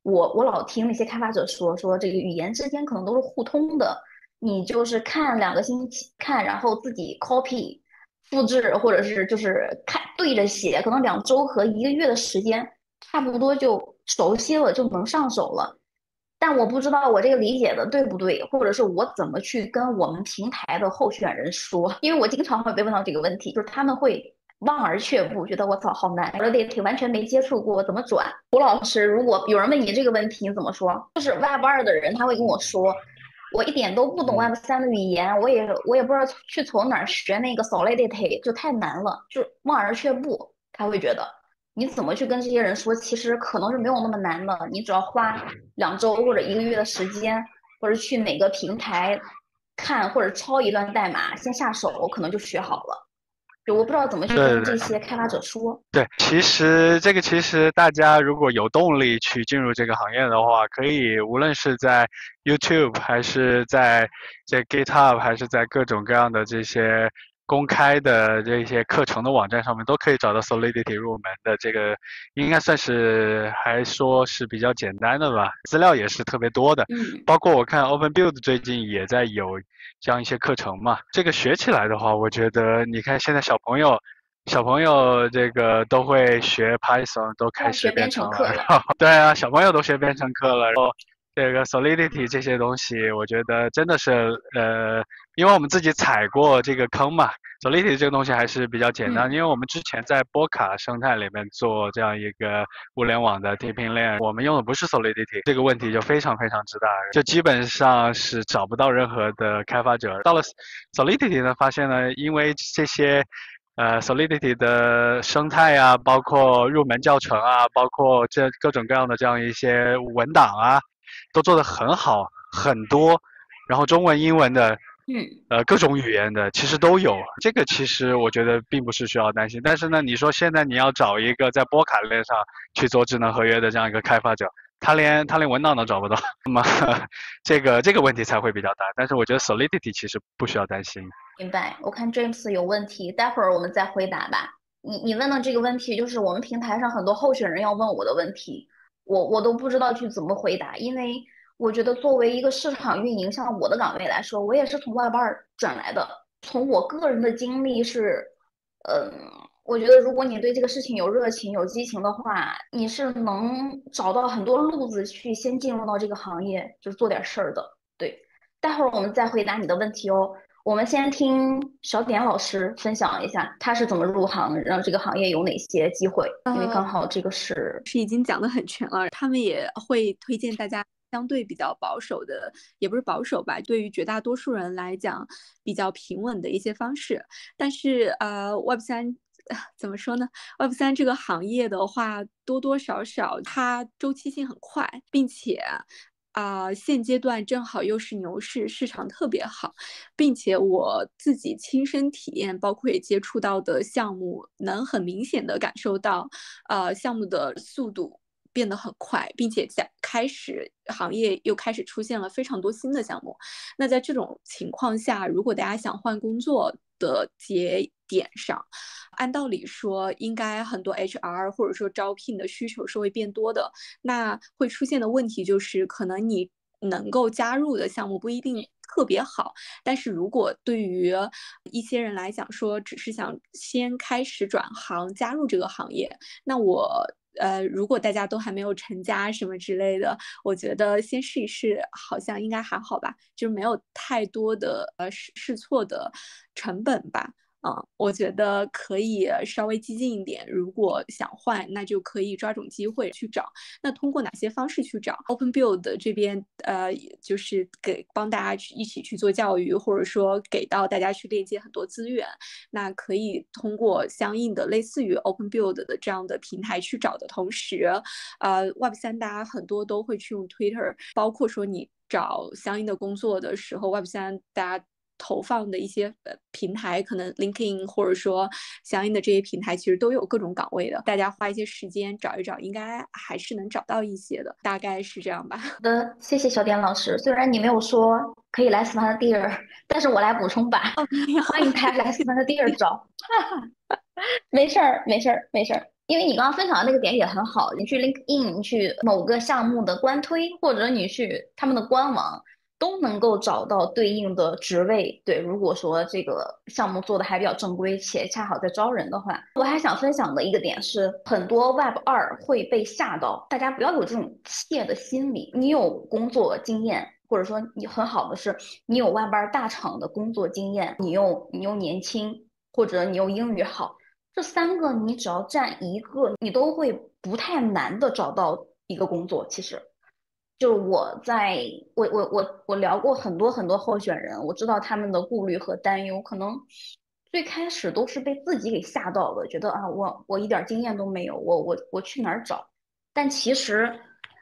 我老听那些开发者说这个语言之间可能都是互通的，你就是看2个星期看，然后自己 copy 复制，或者是就是看对着写，可能2周和1个月的时间差不多就熟悉了，就能上手了。但我不知道我这个理解的对不对，或者是我怎么去跟我们平台的候选人说，因为我经常会被问到这个问题，就是他们会望而却步，觉得我操好难，我的 data 完全没接触过，怎么转？胡老师，如果有人问你这个问题，你怎么说？就是 Web2的人他会跟我说，我一点都不懂 Web3的语言，我也不知道去从哪儿学那个 Solidity，就太难了，就望而却步，他会觉得。你怎么去跟这些人说？其实可能是没有那么难的，你只要花2周或者1个月的时间，或者去哪个平台看或者抄一段代码，先下手，可能就学好了。就我不知道怎么去跟这些开发者说。 对，其实大家如果有动力去进入这个行业的话，可以无论是在 YouTube 还是在GitHub 还是在各种各样的这些公开的这些课程的网站上面，都可以找到 Solidity 入门的这个，应该算是还说是比较简单的吧，资料也是特别多的。包括我看 OpenBuild 最近也在有这样一些课程嘛，这个学起来的话，我觉得你看现在小朋友这个都会学 Python， 都开始编程了。然后对啊，小朋友都学编程课了。然后这个 Solidity 这些东西，我觉得真的是因为我们自己踩过这个坑嘛。Solidity 这个东西还是比较简单，因为我们之前在波卡生态里面做这样一个物联网的贴片链，我们用的不是 Solidity， 这个问题就非常非常之大，就基本上是找不到任何的开发者。到了 Solidity 呢，发现呢，因为这些Solidity 的生态啊，包括入门教程啊，包括这各种各样的这样一些文档啊，都做得很好，很多，然后中文、英文的，各种语言的其实都有。这个其实我觉得并不是需要担心。但是呢，你说现在你要找一个在波卡链上去做智能合约的这样一个开发者，他连文档都找不到，那么这个问题才会比较大。但是我觉得 Solidity 其实不需要担心。 明白，我看 James 有问题，待会儿我们再回答吧。你问的这个问题，就是我们平台上很多候选人要问我的问题，我都不知道去怎么回答，因为我觉得作为一个市场运营，像我的岗位来说，我也是从Web2转来的。从我个人的经历是，我觉得如果你对这个事情有热情、有激情的话，你是能找到很多路子去先进入到这个行业，就做点事儿的。对，待会儿我们再回答你的问题哦。我们先听小点老师分享一下他是怎么入行，让这个行业有哪些机会，因为刚好这个是已经讲得很全了。他们也会推荐大家相对比较保守的，也不是保守吧，对于绝大多数人来讲比较平稳的一些方式。但是Web3怎么说呢？Web3这个行业的话，多多少少它周期性很快，并且现阶段正好又是牛市，市场特别好，并且我自己亲身体验，包括也接触到的项目，能很明显的感受到，项目的速度变得很快，并且行业又开始出现了非常多新的项目。那在这种情况下，如果大家想换工作的节点上，按道理说应该很多 HR 或者说招聘的需求是会变多的，那会出现的问题就是可能你能够加入的项目不一定特别好，但是如果对于一些人来讲说只是想先开始转行加入这个行业，那如果大家都还没有成家什么之类的，我觉得先试一试好像应该还好吧，就是没有太多的试错的成本吧。我觉得可以稍微激进一点，如果想换，那就可以抓准机会去找。那通过哪些方式去找 ？OpenBuild 这边就是帮大家一起去做教育，或者说给到大家去链接很多资源。那可以通过相应的类似于 OpenBuild 的这样的平台去找的同时，Web3 大家很多都会去用 Twitter， 包括说你找相应的工作的时候，Web3 大家投放的一些平台，可能 LinkedIn 或者说相应的这些平台，其实都有各种岗位的。大家花一些时间找一找，应该还是能找到一些的，大概是这样吧。 好的，谢谢小点老师。虽然你没有说可以来斯潘的 Dear， 但是我来补充吧。欢迎大家来斯潘的 Dear 找。没事儿，没事儿，没事儿。 因为你刚刚分享的那个点也很好，你去 LinkedIn，你去某个项目的官推，或者你去他们的官网，都能够找到对应的职位。对，如果说这个项目做的还比较正规，且恰好在招人的话，我还想分享的一个点是，很多 Web2会被吓到，大家不要有这种怯的心理。你有工作经验，或者说你很好的是，你有 Web2大厂的工作经验，你又年轻，或者你又英语好。这三个你只要占一个，你都会不太难的找到一个工作。其实，就是我聊过很多很多候选人，我知道他们的顾虑和担忧，可能最开始都是被自己给吓到了，觉得啊，我一点经验都没有，我去哪儿找？但其实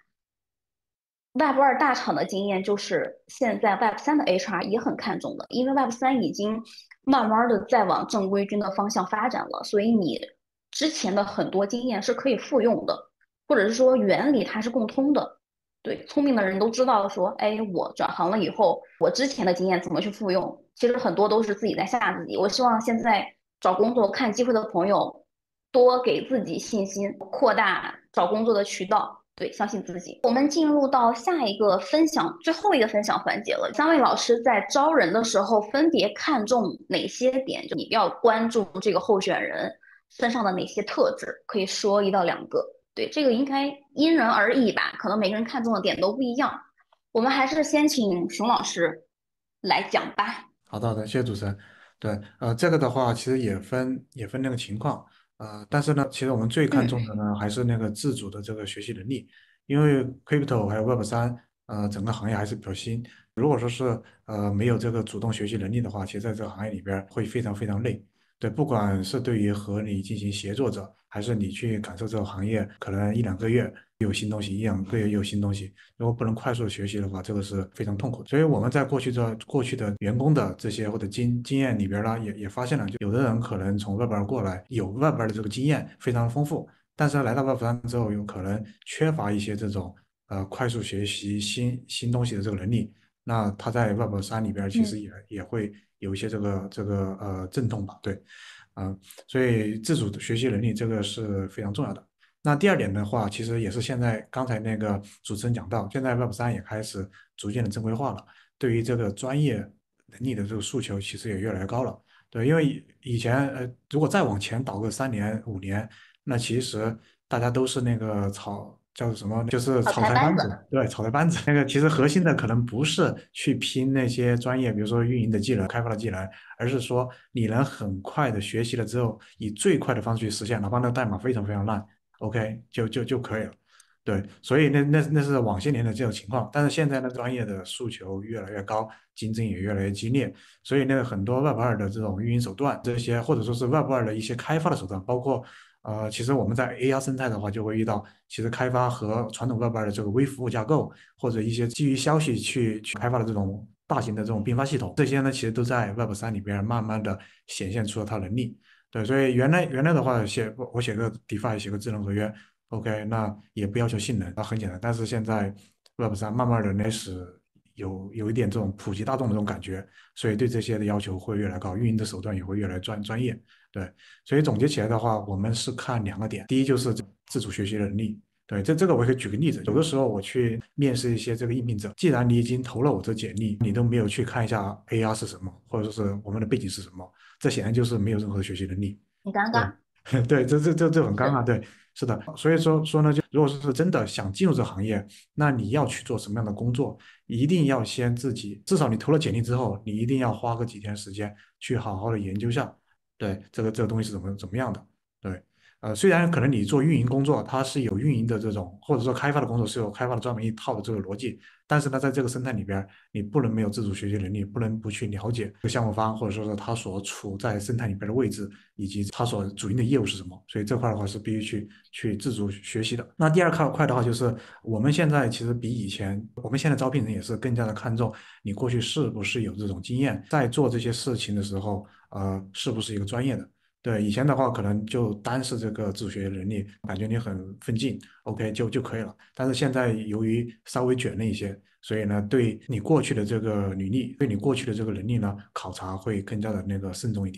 Web2大厂的经验就是现在 Web3的 HR 也很看重的，因为 Web3已经慢慢的在往正规军的方向发展了，所以你之前的很多经验是可以复用的，或者是说原理它是共通的。对，聪明的人都知道说，哎，我转行了以后，我之前的经验怎么去复用？其实很多都是自己在吓自己。我希望现在找工作看机会的朋友多给自己信心，扩大找工作的渠道。对，相信自己。我们进入到下一个分享，最后一个分享环节了。三位老师在招人的时候，分别看重哪些点？就你要关注这个候选人身上的哪些特质？可以说一到两个。对，这个应该因人而异吧，可能每个人看重的点都不一样。我们还是先请熊老师来讲吧。 好的，好的，谢谢主持人。对，这个的话其实也分那个情况，但是呢，其实我们最看嗯重的呢还是那个自主的这个学习能力，因为 Crypto 还有 Web3，整个行业还是比较新。如果说是没有这个主动学习能力的话，其实在这个行业里边儿会非常非常累。对，不管是对于和你进行协作者，还是你去感受这个行业，可能一两个月有新东西，一两个月有新东西。如果不能快速的学习的话，这个是非常痛苦的。所以我们在过去的员工的这些或者经验里边呢，也发现了，就有的人可能从外边过来，有外边的这个经验非常丰富，但是来到 Web3之后，有可能缺乏一些这种快速学习新东西的这个能力。那他在 Web3里边其实嗯也会有一些这个阵痛吧，对，所以自主的学习能力这个是非常重要的。那第二点的话，其实也是现在刚才那个主持人讲到，现在 Web3也开始逐渐的正规化了，对于这个专业能力的这个诉求其实也越来越高了。对，因为以前如果再往前倒个3年5年，那其实大家都是那个叫什么，就是好草台班子， 台班子。 对，草台班子。那个其实核心的可能不是去拼那些专业，比如说运营的技能、开发的技能，而是说你能很快的学习了之后，以最快的方式去实现，哪怕那个代码非常非常烂，OK，就可以了。对，所以那是往些年的这种情况，但是现在呢，专业的诉求越来越高，竞争也越来越激烈，所以那个很多 Web2的这种运营手段，这些或者说是 Web2的一些开发的手段，包括其实我们在 AR 生态的话，就会遇到，其实开发和传统 Web2的这个微服务架构，或者一些基于消息去开发的这种大型的这种并发系统，这些呢，其实都在 Web3里边慢慢的显现出了它能力。对，所以原来的话我写个 DeFi 写个智能合约，OK，那也不要求性能，那很简单。但是现在 Web3慢慢的开始有一点这种普及大众的这种感觉，所以对这些的要求会越来越高，运营的手段也会越来越专业。对，所以总结起来的话，我们是看两个点，第一就是自主学习的能力。对，这个我可以举个例子，有的时候我去面试一些这个应聘者，既然你已经投了我这简历，你都没有去看一下 AR 是什么，或者说是我们的背景是什么，这显然就是没有任何的学习能力。对， 很尴尬。 对，这很尴尬， 是。 对，是的，所以说呢，就如果是真的想进入这行业，那你要去做什么样的工作，一定要先自己，至少你投了简历之后，你一定要花个几天时间去好好的研究下，对，这个东西是怎么样的，对，虽然可能你做运营工作，它是有运营的这种，或者说开发的工作是有开发的专门一套的这个逻辑，但是呢，在这个生态里边，你不能没有自主学习能力，不能不去了解这个项目方或者说是他所处在生态里边的位置，以及他所主营的业务是什么。所以这块的话是必须去自主学习的。那第二块的话，就是我们现在其实比以前，我们现在招聘人也是更加的看重你过去是不是有这种经验，在做这些事情的时候，是不是一个专业的。对，以前的话可能就单是这个自主学习能力，感觉你很奋进，OK 就可以了。但是现在由于稍微卷了一些，所以呢，对你过去的这个履历，对你过去的这个能力呢，考察会更加的那个慎重一点。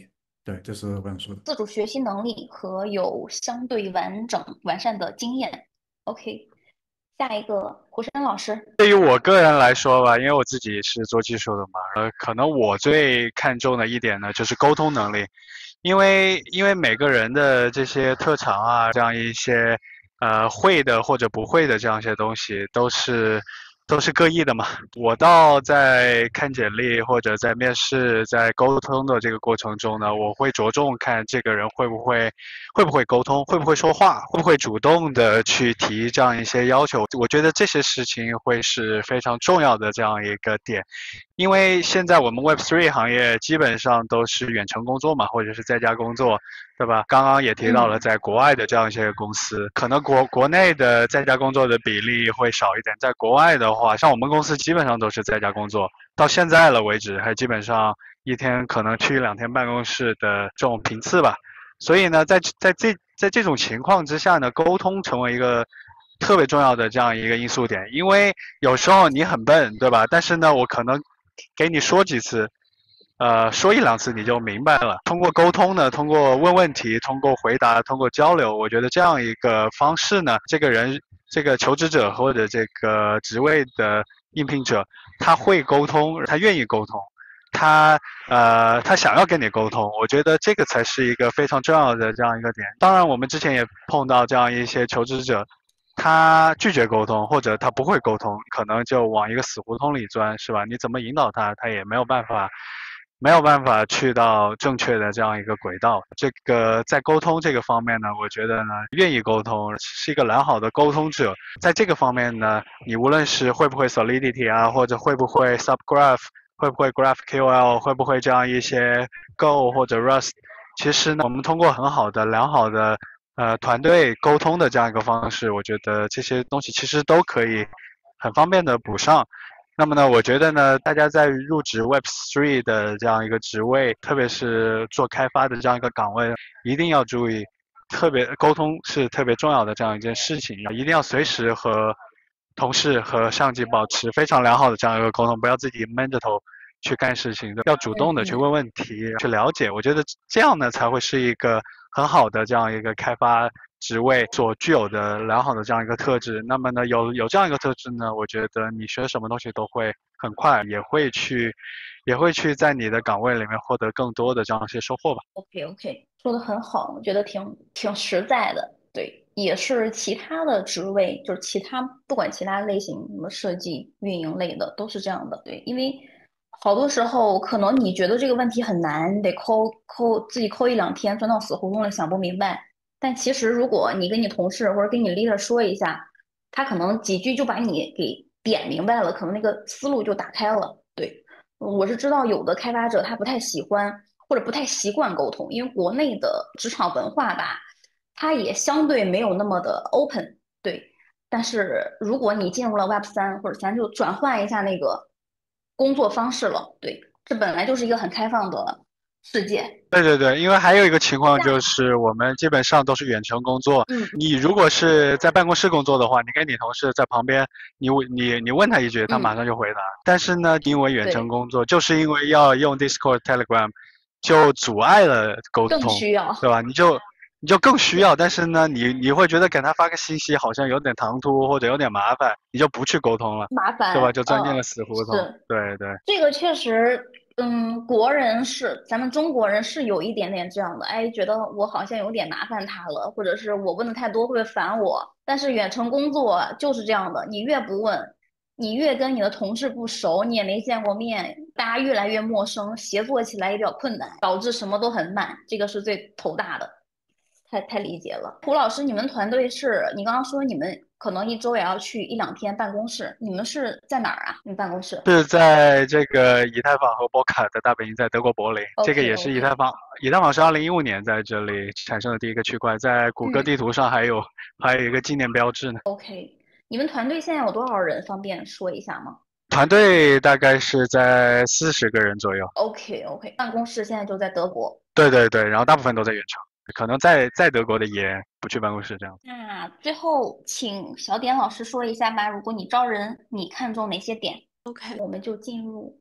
对，这是我想说的。 自主学习能力和有相对完善的经验。OK，下一个胡山老师。 对于我个人来说吧，因为我自己是做技术的嘛，可能我最看重的一点呢，就是沟通能力，因为每个人的这些特长啊，这样一些会的或者不会的这样一些东西，都是各异的嘛。我倒在看简历或者在面试、在沟通的这个过程中呢，我会着重看这个人会不会沟通，会不会说话，会不会主动的去提这样一些要求。我觉得这些事情会是非常重要的这样一个点。因为现在我们 Web3 行业基本上都是远程工作嘛，或者是在家工作，对吧？刚刚也提到了在国外的这样一些公司，可能国内的在家工作的比例会少一点，在国外的话，像我们公司基本上都是在家工作，到现在了为止，还基本上一天可能去1-2天办公室的这种频次吧。所以呢，在这种情况之下呢，沟通成为一个特别重要的这样一个因素点，因为有时候你很笨，对吧？但是呢，我可能给你说几次，说1-2次你就明白了。通过沟通呢，通过问问题，通过回答，通过交流，我觉得这样一个方式呢，这个求职者或者这个职位的应聘者，他会沟通，他愿意沟通。他想要跟你沟通，我觉得这个才是一个非常重要的这样一个点。当然，我们之前也碰到这样一些求职者，他拒绝沟通，或者他不会沟通，可能就往一个死胡同里钻，是吧？你怎么引导他，他也没有办法去到正确的这样一个轨道。这个在沟通这个方面呢，我觉得呢，愿意沟通是一个良好的沟通者。在这个方面呢，你无论是会不会 Solidity 啊，或者会不会 Subgraph，会不会 GraphQL，会不会这样一些 Go 或者 Rust，其实呢，我们通过很好的、良好的团队沟通的这样一个方式，我觉得这些东西其实都可以很方便的补上。那么呢，我觉得呢，大家在入职 Web3 的这样一个职位，特别是做开发的这样一个岗位，一定要注意，特别沟通是特别重要的这样一件事情，一定要随时和同事和上级保持非常良好的这样一个沟通，不要自己闷着头去干事情，要主动的去问问题，去了解。我觉得这样呢，才会是一个很好的这样一个开发职位所具有的良好的这样一个特质。那么呢，有这样一个特质呢，我觉得你学什么东西都会很快，也会去在你的岗位里面获得更多的这样一些收获吧。 OK，说的很好，我觉得挺实在的。对，也是其他的职位，就是不管其他类型，什么设计、运营类的，都是这样的。对，因为好多时候可能你觉得这个问题很难，你得自己抠1-2天，钻到死胡同里想不明白。但其实如果你跟你同事或者跟你 leader 说一下，他可能几句就把你给点明白了，可能那个思路就打开了。对，我是知道有的开发者他不太喜欢或者不太习惯沟通，因为国内的职场文化吧，它也相对没有那么的 open。对，但是如果你进入了 Web3，或者咱就转换一下那个工作方式了。对，这本来就是一个很开放的世界。 对对对，因为还有一个情况就是我们基本上都是远程工作。你如果是在办公室工作的话，你跟你同事在旁边，你问他一句，他马上就回答。但是呢，因为远程工作，就是因为要用 Discord、Telegram，就阻碍了沟通， 更需要， 对吧？你就更需要，但是呢，你会觉得给他发个信息好像有点唐突或者有点麻烦，你就不去沟通了， 麻烦， 对吧？就钻进了死胡同。 是， 对对。 这个确实，咱们中国人是有一点点这样的，哎，觉得我好像有点麻烦他了，或者是我问的太多会不会烦我？但是远程工作就是这样的，你越不问，你越跟你的同事不熟，你也没见过面，大家越来越陌生，协作起来也比较困难，导致什么都很慢，这个是最头大的。太理解了，胡老师，你们团队你刚刚说你们可能一周也要去1-2天办公室，你们是在哪儿啊？你们办公室是在这个以太坊和波卡的大本营，在德国柏林。这个也是以太坊，以太坊是2015年在这里产生的第一个区块，在谷歌地图上还有一个纪念标志呢。 OK，你们团队现在有多少人？方便说一下吗？ 团队大概是在40个人左右。 OK，办公室现在就在德国。 对对对，然后大部分都在远程，可能在德国的也不去办公室这样。 那最后请小点老师说一下吧，如果你招人，你看中哪些点？ OK， 我们就进入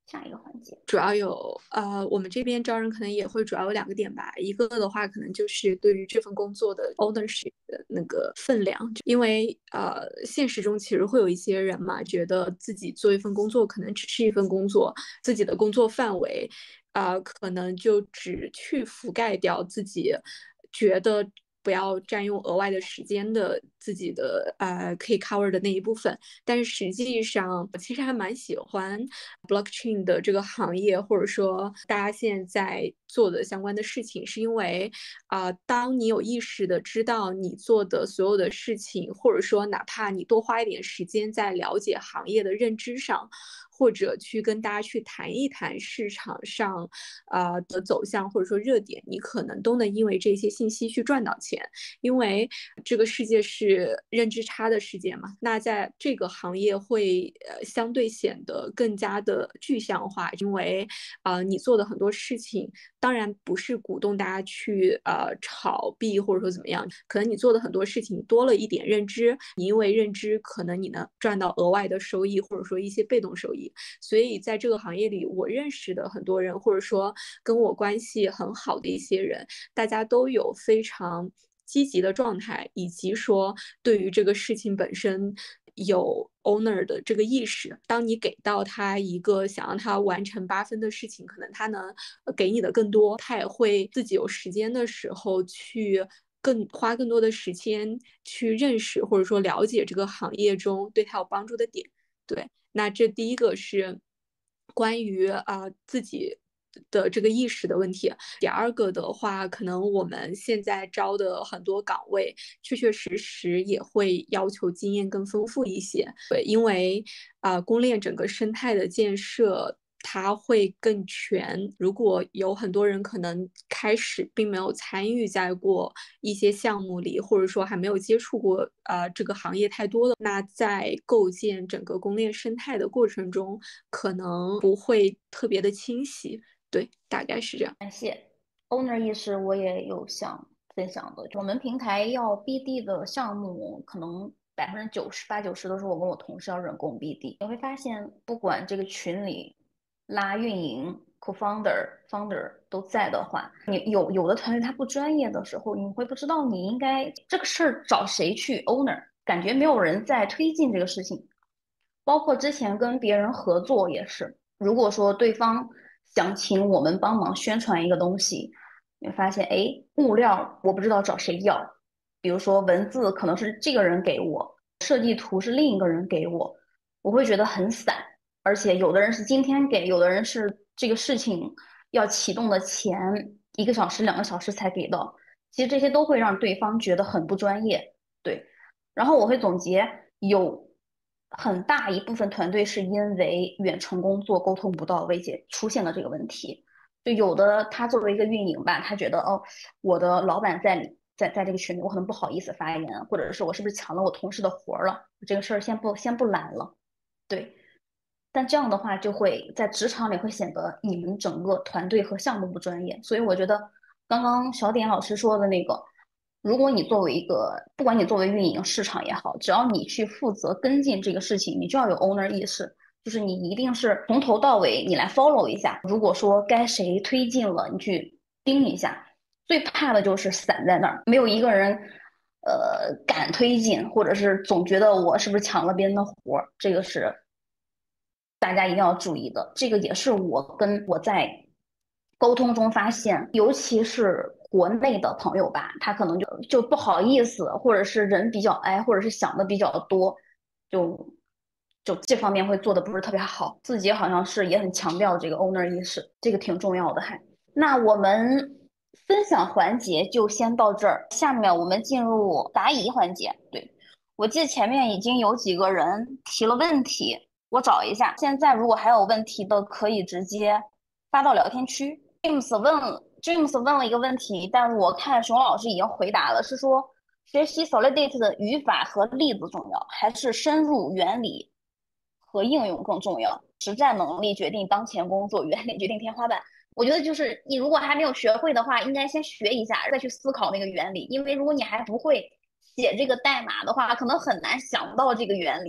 下一个环节？ 主要有我们这边招人可能也会主要有2个点吧。一个的话，可能就是对于这份工作的 ownership 的那个分量，因为现实中其实会有一些人嘛，觉得自己做一份工作可能只是一份工作，自己的工作范围可能就只去覆盖掉自己觉得不要占用额外的时间的自己的可以 cover 的那一部分，但是实际上我其实还蛮喜欢 blockchain 的这个行业，或者说大家现在做的相关的事情，是因为当你有意识的知道你做的所有的事情，或者说哪怕你多花一点时间在了解行业的认知上，或者去跟大家去谈一谈市场上的走向或者说热点，你可能都能因为这些信息去赚到钱。因为这个世界是认知差的世界嘛，那在这个行业会相对显得更加的具象化，因为你做的很多事情，当然不是鼓动大家去炒币或者说怎么样，可能你做的很多事情多了一点认知，你因为认知可能你能赚到额外的收益，或者说一些被动收益。所以在这个行业里，我认识的很多人，或者说跟我关系很好的一些人，大家都有非常积极的状态，以及说对于这个事情本身有 owner 的这个意识。当你给到他一个想让他完成8分的事情，可能他能给你的更多，他也会自己有时间的时候去花更多的时间去认识或者说了解这个行业中对他有帮助的点。对，那这第一个是关于自己的这个意识的问题。第二个的话，可能我们现在招的很多岗位，确确实实也会要求经验更丰富一些。对，因为公链整个生态的建设，它会更全。如果有很多人可能开始并没有参与在过一些项目里，或者说还没有接触过这个行业太多的，那在构建整个公链生态的过程中，可能不会特别的清晰。对，大概是这样。 感谢 owner 意识，我也有想分享的。我们平台要 BD 的项目，可能98%-90%都是我跟我同事要人工 BD。你会发现，不管这个群里拉运营、co-founder、founder 都在的话，你有的团队他不专业的时候，你会不知道你应该这个事儿找谁去 owner，感觉没有人在推进这个事情。包括之前跟别人合作也是，如果说对方想请我们帮忙宣传一个东西，你会发现，哎，物料我不知道找谁要，比如说文字可能是这个人给我，设计图是另一个人给我，我会觉得很散，而且有的人是今天给，有的人是这个事情要启动的前1个小时、2个小时才给到，其实这些都会让对方觉得很不专业，对。然后我会总结有很大一部分团队是因为远程工作沟通不到位且出现了这个问题。就有的他作为一个运营吧，他觉得哦，我的老板在这个群里，我可能不好意思发言，或者是我是不是抢了我同事的活了？这个事儿先不揽了，对。但这样的话，就会在职场里会显得你们整个团队和项目不专业。所以我觉得刚刚小点老师说的那个，如果你作为一个，不管你作为运营市场也好，只要你去负责跟进这个事情，你就要有 owner 意识，就是你一定是从头到尾你来 follow 一下。如果说该谁推进了，你去盯一下。最怕的就是散在那儿，没有一个人敢推进，或者是总觉得我是不是抢了别人的活儿，这个是大家一定要注意的。这个也是我在沟通中发现，尤其是国内的朋友吧，他可能就不好意思，或者是人比较矮，或者是想的比较多，就这方面会做的不是特别好。字节好像是也很强调这个 owner 意识，这个挺重要的还。那我们分享环节就先到这儿，下面我们进入答疑环节。对，我记得前面已经有几个人提了问题，我找一下。现在如果还有问题的，可以直接发到聊天区。James 问了一个问题，但是我看熊老师已经回答了，是说学习 Solidity 的语法和例子重要，还是深入原理和应用更重要？实战能力决定当前工作，原理决定天花板。我觉得就是你如果还没有学会的话，应该先学一下，再去思考那个原理。因为如果你还不会写这个代码的话，可能很难想到这个原理。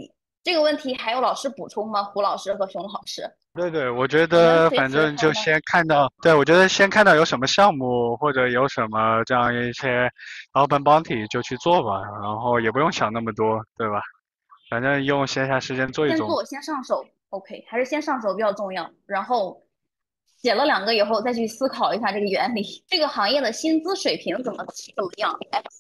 这个问题还有老师补充吗？胡老师和熊老师， 对，我觉你们得随反正就时开麦。 先看到，对，我觉得先看到有什么项目或者有什么这样一些 open bounty 就去做吧，然后也不用想那么多，对吧？反正用闲暇时间做一种。 先做，先上手，OK，还是先上手比较重要。然后写了2个以后，再去思考一下这个原理。这个行业的薪资水平怎么样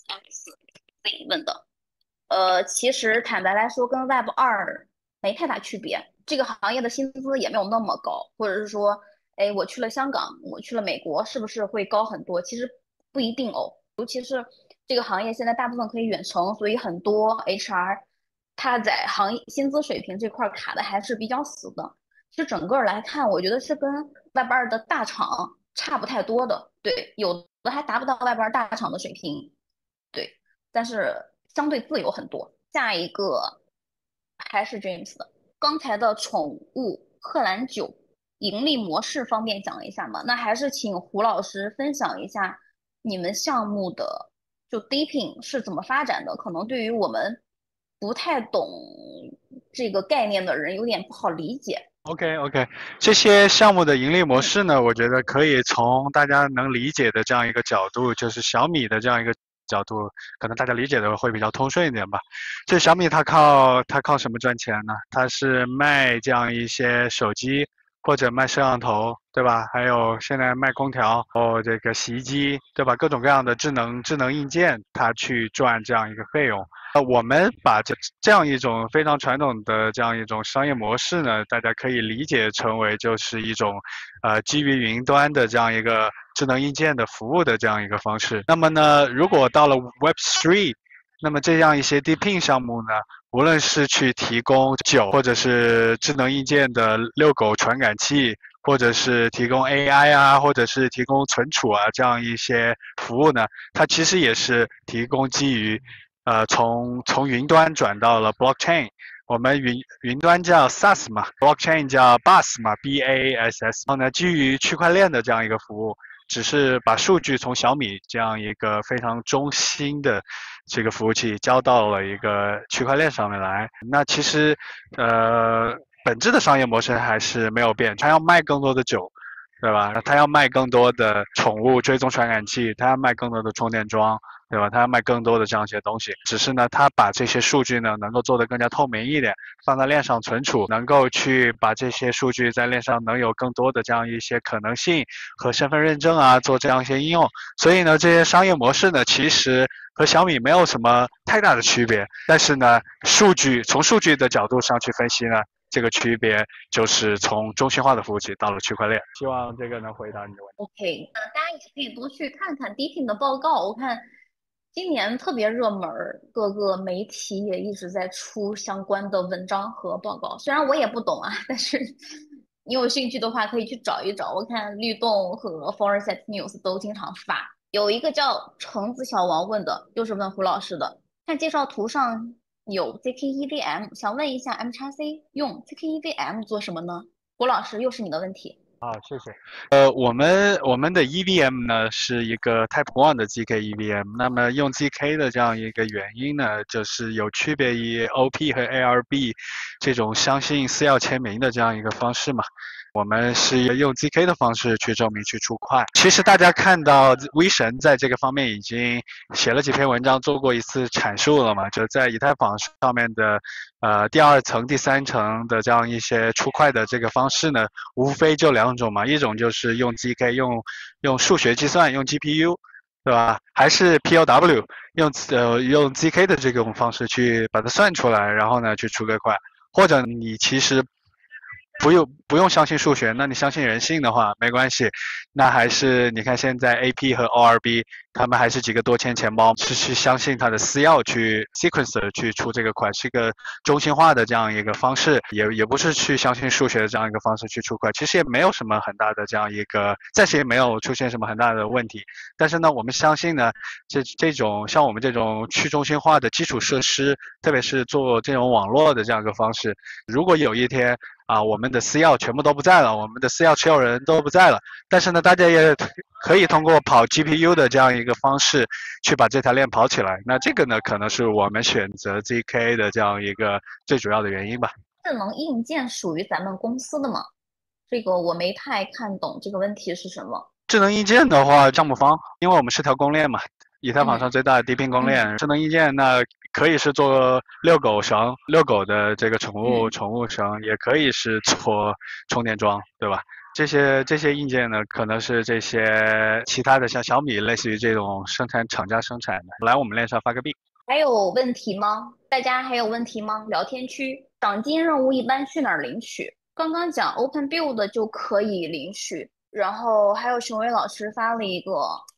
？XX 问的。其实坦白来说，跟 Web2没太大区别。这个行业的薪资也没有那么高，或者是说，哎，我去了香港，我去了美国，是不是会高很多？其实不一定哦。尤其是这个行业现在大部分可以远程，所以很多 HR 他在行业薪资水平这块卡的还是比较死的。其实整个来看，我觉得是跟 Web2的大厂差不太多的。对，有的还达不到Web2大厂的水平。对，但是相对自由很多。下一个还是 James 的，刚才的宠物贺兰酒盈利模式方便讲一下吗？那还是请胡老师分享一下你们项目的就 Deepin 是怎么发展的？可能对于我们不太懂这个概念的人有点不好理解。 OK，这些项目的盈利模式呢，我觉得可以从大家能理解的这样一个角度，就是小米的这样一个角度，可能大家理解的会比较通顺一点吧。这小米它靠什么赚钱呢？它是卖这样一些手机或者卖摄像头，对吧？还有现在卖空调，这个洗衣机，对吧？各种各样的智能硬件，它去赚这样一个费用。我们把这样一种非常传统的这样一种商业模式呢，大家可以理解成为就是一种，基于云端的这样一个智能硬件的服务的这样一个方式。那么呢，如果到了 Web3，那么这样一些 Deepin 项目呢，无论是去提供酒，或者是智能硬件的遛狗传感器，或者是提供 AI 啊，或者是提供存储啊这样一些服务呢，它其实也是提供基于从云端转到了 blockchain， 我们云端叫 SaaS 嘛 ，blockchain 叫 BaaS 嘛 ，BaaS， 然后呢，基于区块链的这样一个服务，只是把数据从小米这样一个非常中心的这个服务器交到了一个区块链上面来。那其实本质的商业模式还是没有变，它要卖更多的酒。对吧？它要卖更多的宠物追踪传感器，它要卖更多的充电桩，对吧？它要卖更多的这样一些东西。只是呢，它把这些数据呢能够做得更加透明一点，放在链上存储，能够去把这些数据在链上能有更多的这样一些可能性和身份认证啊，做这样一些应用。所以呢，这些商业模式呢，其实和小米没有什么太大的区别。但是呢，从数据的角度上去分析呢，这个区别就是从中心化的服务器到了区块链。希望这个能回答你的问题。 OK，大家也可以多去看看 Deepin 的报告。我看今年特别热门，各个媒体也一直在出相关的文章和报告。虽然我也不懂啊，但是你有兴趣的话可以去找一找。我看律动和 Foresight News 都经常发。有一个叫橙子小王问的，就是问胡老师的，看介绍图上有 zkEVM，想问一下 M.C 用 zkEVM 做什么呢？胡老师，又是你的问题。 好，谢谢。我们的 EVM 呢是一个 Type 1的 ZK EVM，那么用 ZK 的这样一个原因呢，就是有区别于 OP 和 ARB 这种相信私钥签名的这样一个方式嘛。我们是用 ZK 的方式去证明去出块。其实大家看到 V 神在这个方面已经写了几篇文章，做过一次阐述了嘛，就在以太坊上面的第2层、第3层的这样一些出块的这个方式呢，无非就2种嘛，一种就是用 ZK 用数学计算，用 GPU， 对吧？还是 POW 用 ZK 的这种方式去把它算出来，然后呢去出个块，或者你其实不用相信数学，那你相信人性的话没关系，那还是你看现在 AP 和 ORB 他们还是几个多签钱包是去相信它的私钥去 sequencer 去出这个块，是一个中心化的这样一个方式，也不是去相信数学的这样一个方式去出块，其实也没有什么很大的这样一个，暂时也没有出现什么很大的问题。但是呢，我们相信呢，这种像我们这种去中心化的基础设施，特别是做这种网络的这样一个方式，如果有一天我们的私钥全部都不在了，我们的私钥持有人都不在了。但是呢，大家也可以通过跑 GPU 的这样一个方式去把这条链跑起来。那这个呢，可能是我们选择 ZK 的这样一个最主要的原因吧。 智能硬件属于咱们公司的吗？这个我没太看懂这个问题是什么。 智能硬件的话，项目方，因为我们是条公链嘛，以太坊上最大的 DePIN 公链，智能硬件那可以是做遛狗绳、遛狗的这个宠物绳，也可以是做充电桩，对吧？这些硬件呢，可能是这些其他的像小米类似于这种生产厂家生产的，来我们链上发个币。 还有问题吗？大家还有问题吗？聊天区，赏金任务一般去哪儿领取？刚刚讲 Open Build 就可以领取，然后还有熊伟老师发了一个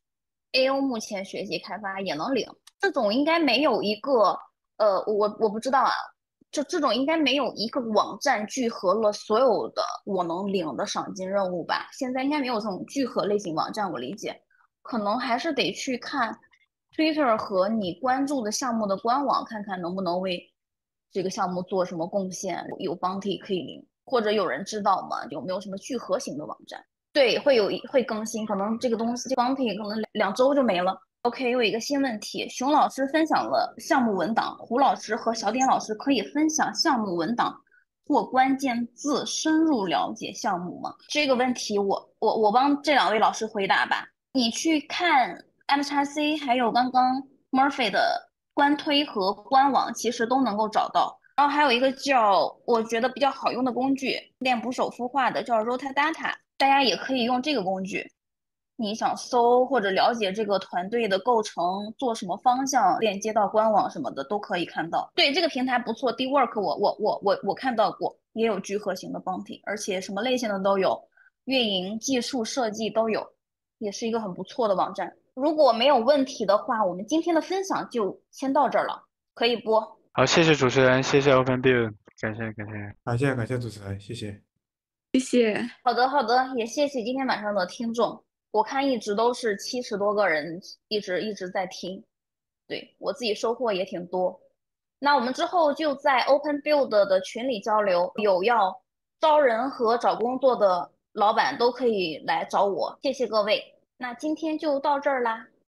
AO 目前学习开发也能领，这种应该没有一个我不知道啊，就这种应该没有一个网站聚合了所有的我能领的赏金任务吧？现在应该没有这种聚合类型网站，我理解，可能还是得去看 Twitter 和你关注的项目的官网，看看能不能为这个项目做什么贡献，有 bounty 可以领，或者有人知道吗？有没有什么聚合型的网站？对，会更新，可能这个东西 bounty 可能2周就没了。OK，有一个新问题，熊老师分享了项目文档，胡老师和小点老师可以分享项目文档或关键字，深入了解项目吗？这个问题我帮这2位老师回答吧。你去看 MXC 还有刚刚 Murphy 的官推和官网，其实都能够找到。然后还有一个叫我觉得比较好用的工具，链捕手孵化的叫 Rotadata，大家也可以用这个工具。你想搜或者了解这个团队的构成，做什么方向，链接到官网什么的都可以看到。对，这个平台不错，Dwork 我看到过，也有聚合型的 bounty，而且什么类型的都有，运营、技术、设计都有，也是一个很不错的网站。如果没有问题的话，我们今天的分享就先到这儿了，可以不？ 好，谢谢主持人，谢谢 OpenBuild，感谢。 感谢主持人，谢谢。 谢谢。 好的，也谢谢今天晚上的听众。我看一直都是70多个人一直在听，对，我自己收获也挺多。那我们之后就在 Open Build 的群里交流，有要招人和找工作的老板都可以来找我，谢谢各位。那今天就到这儿啦。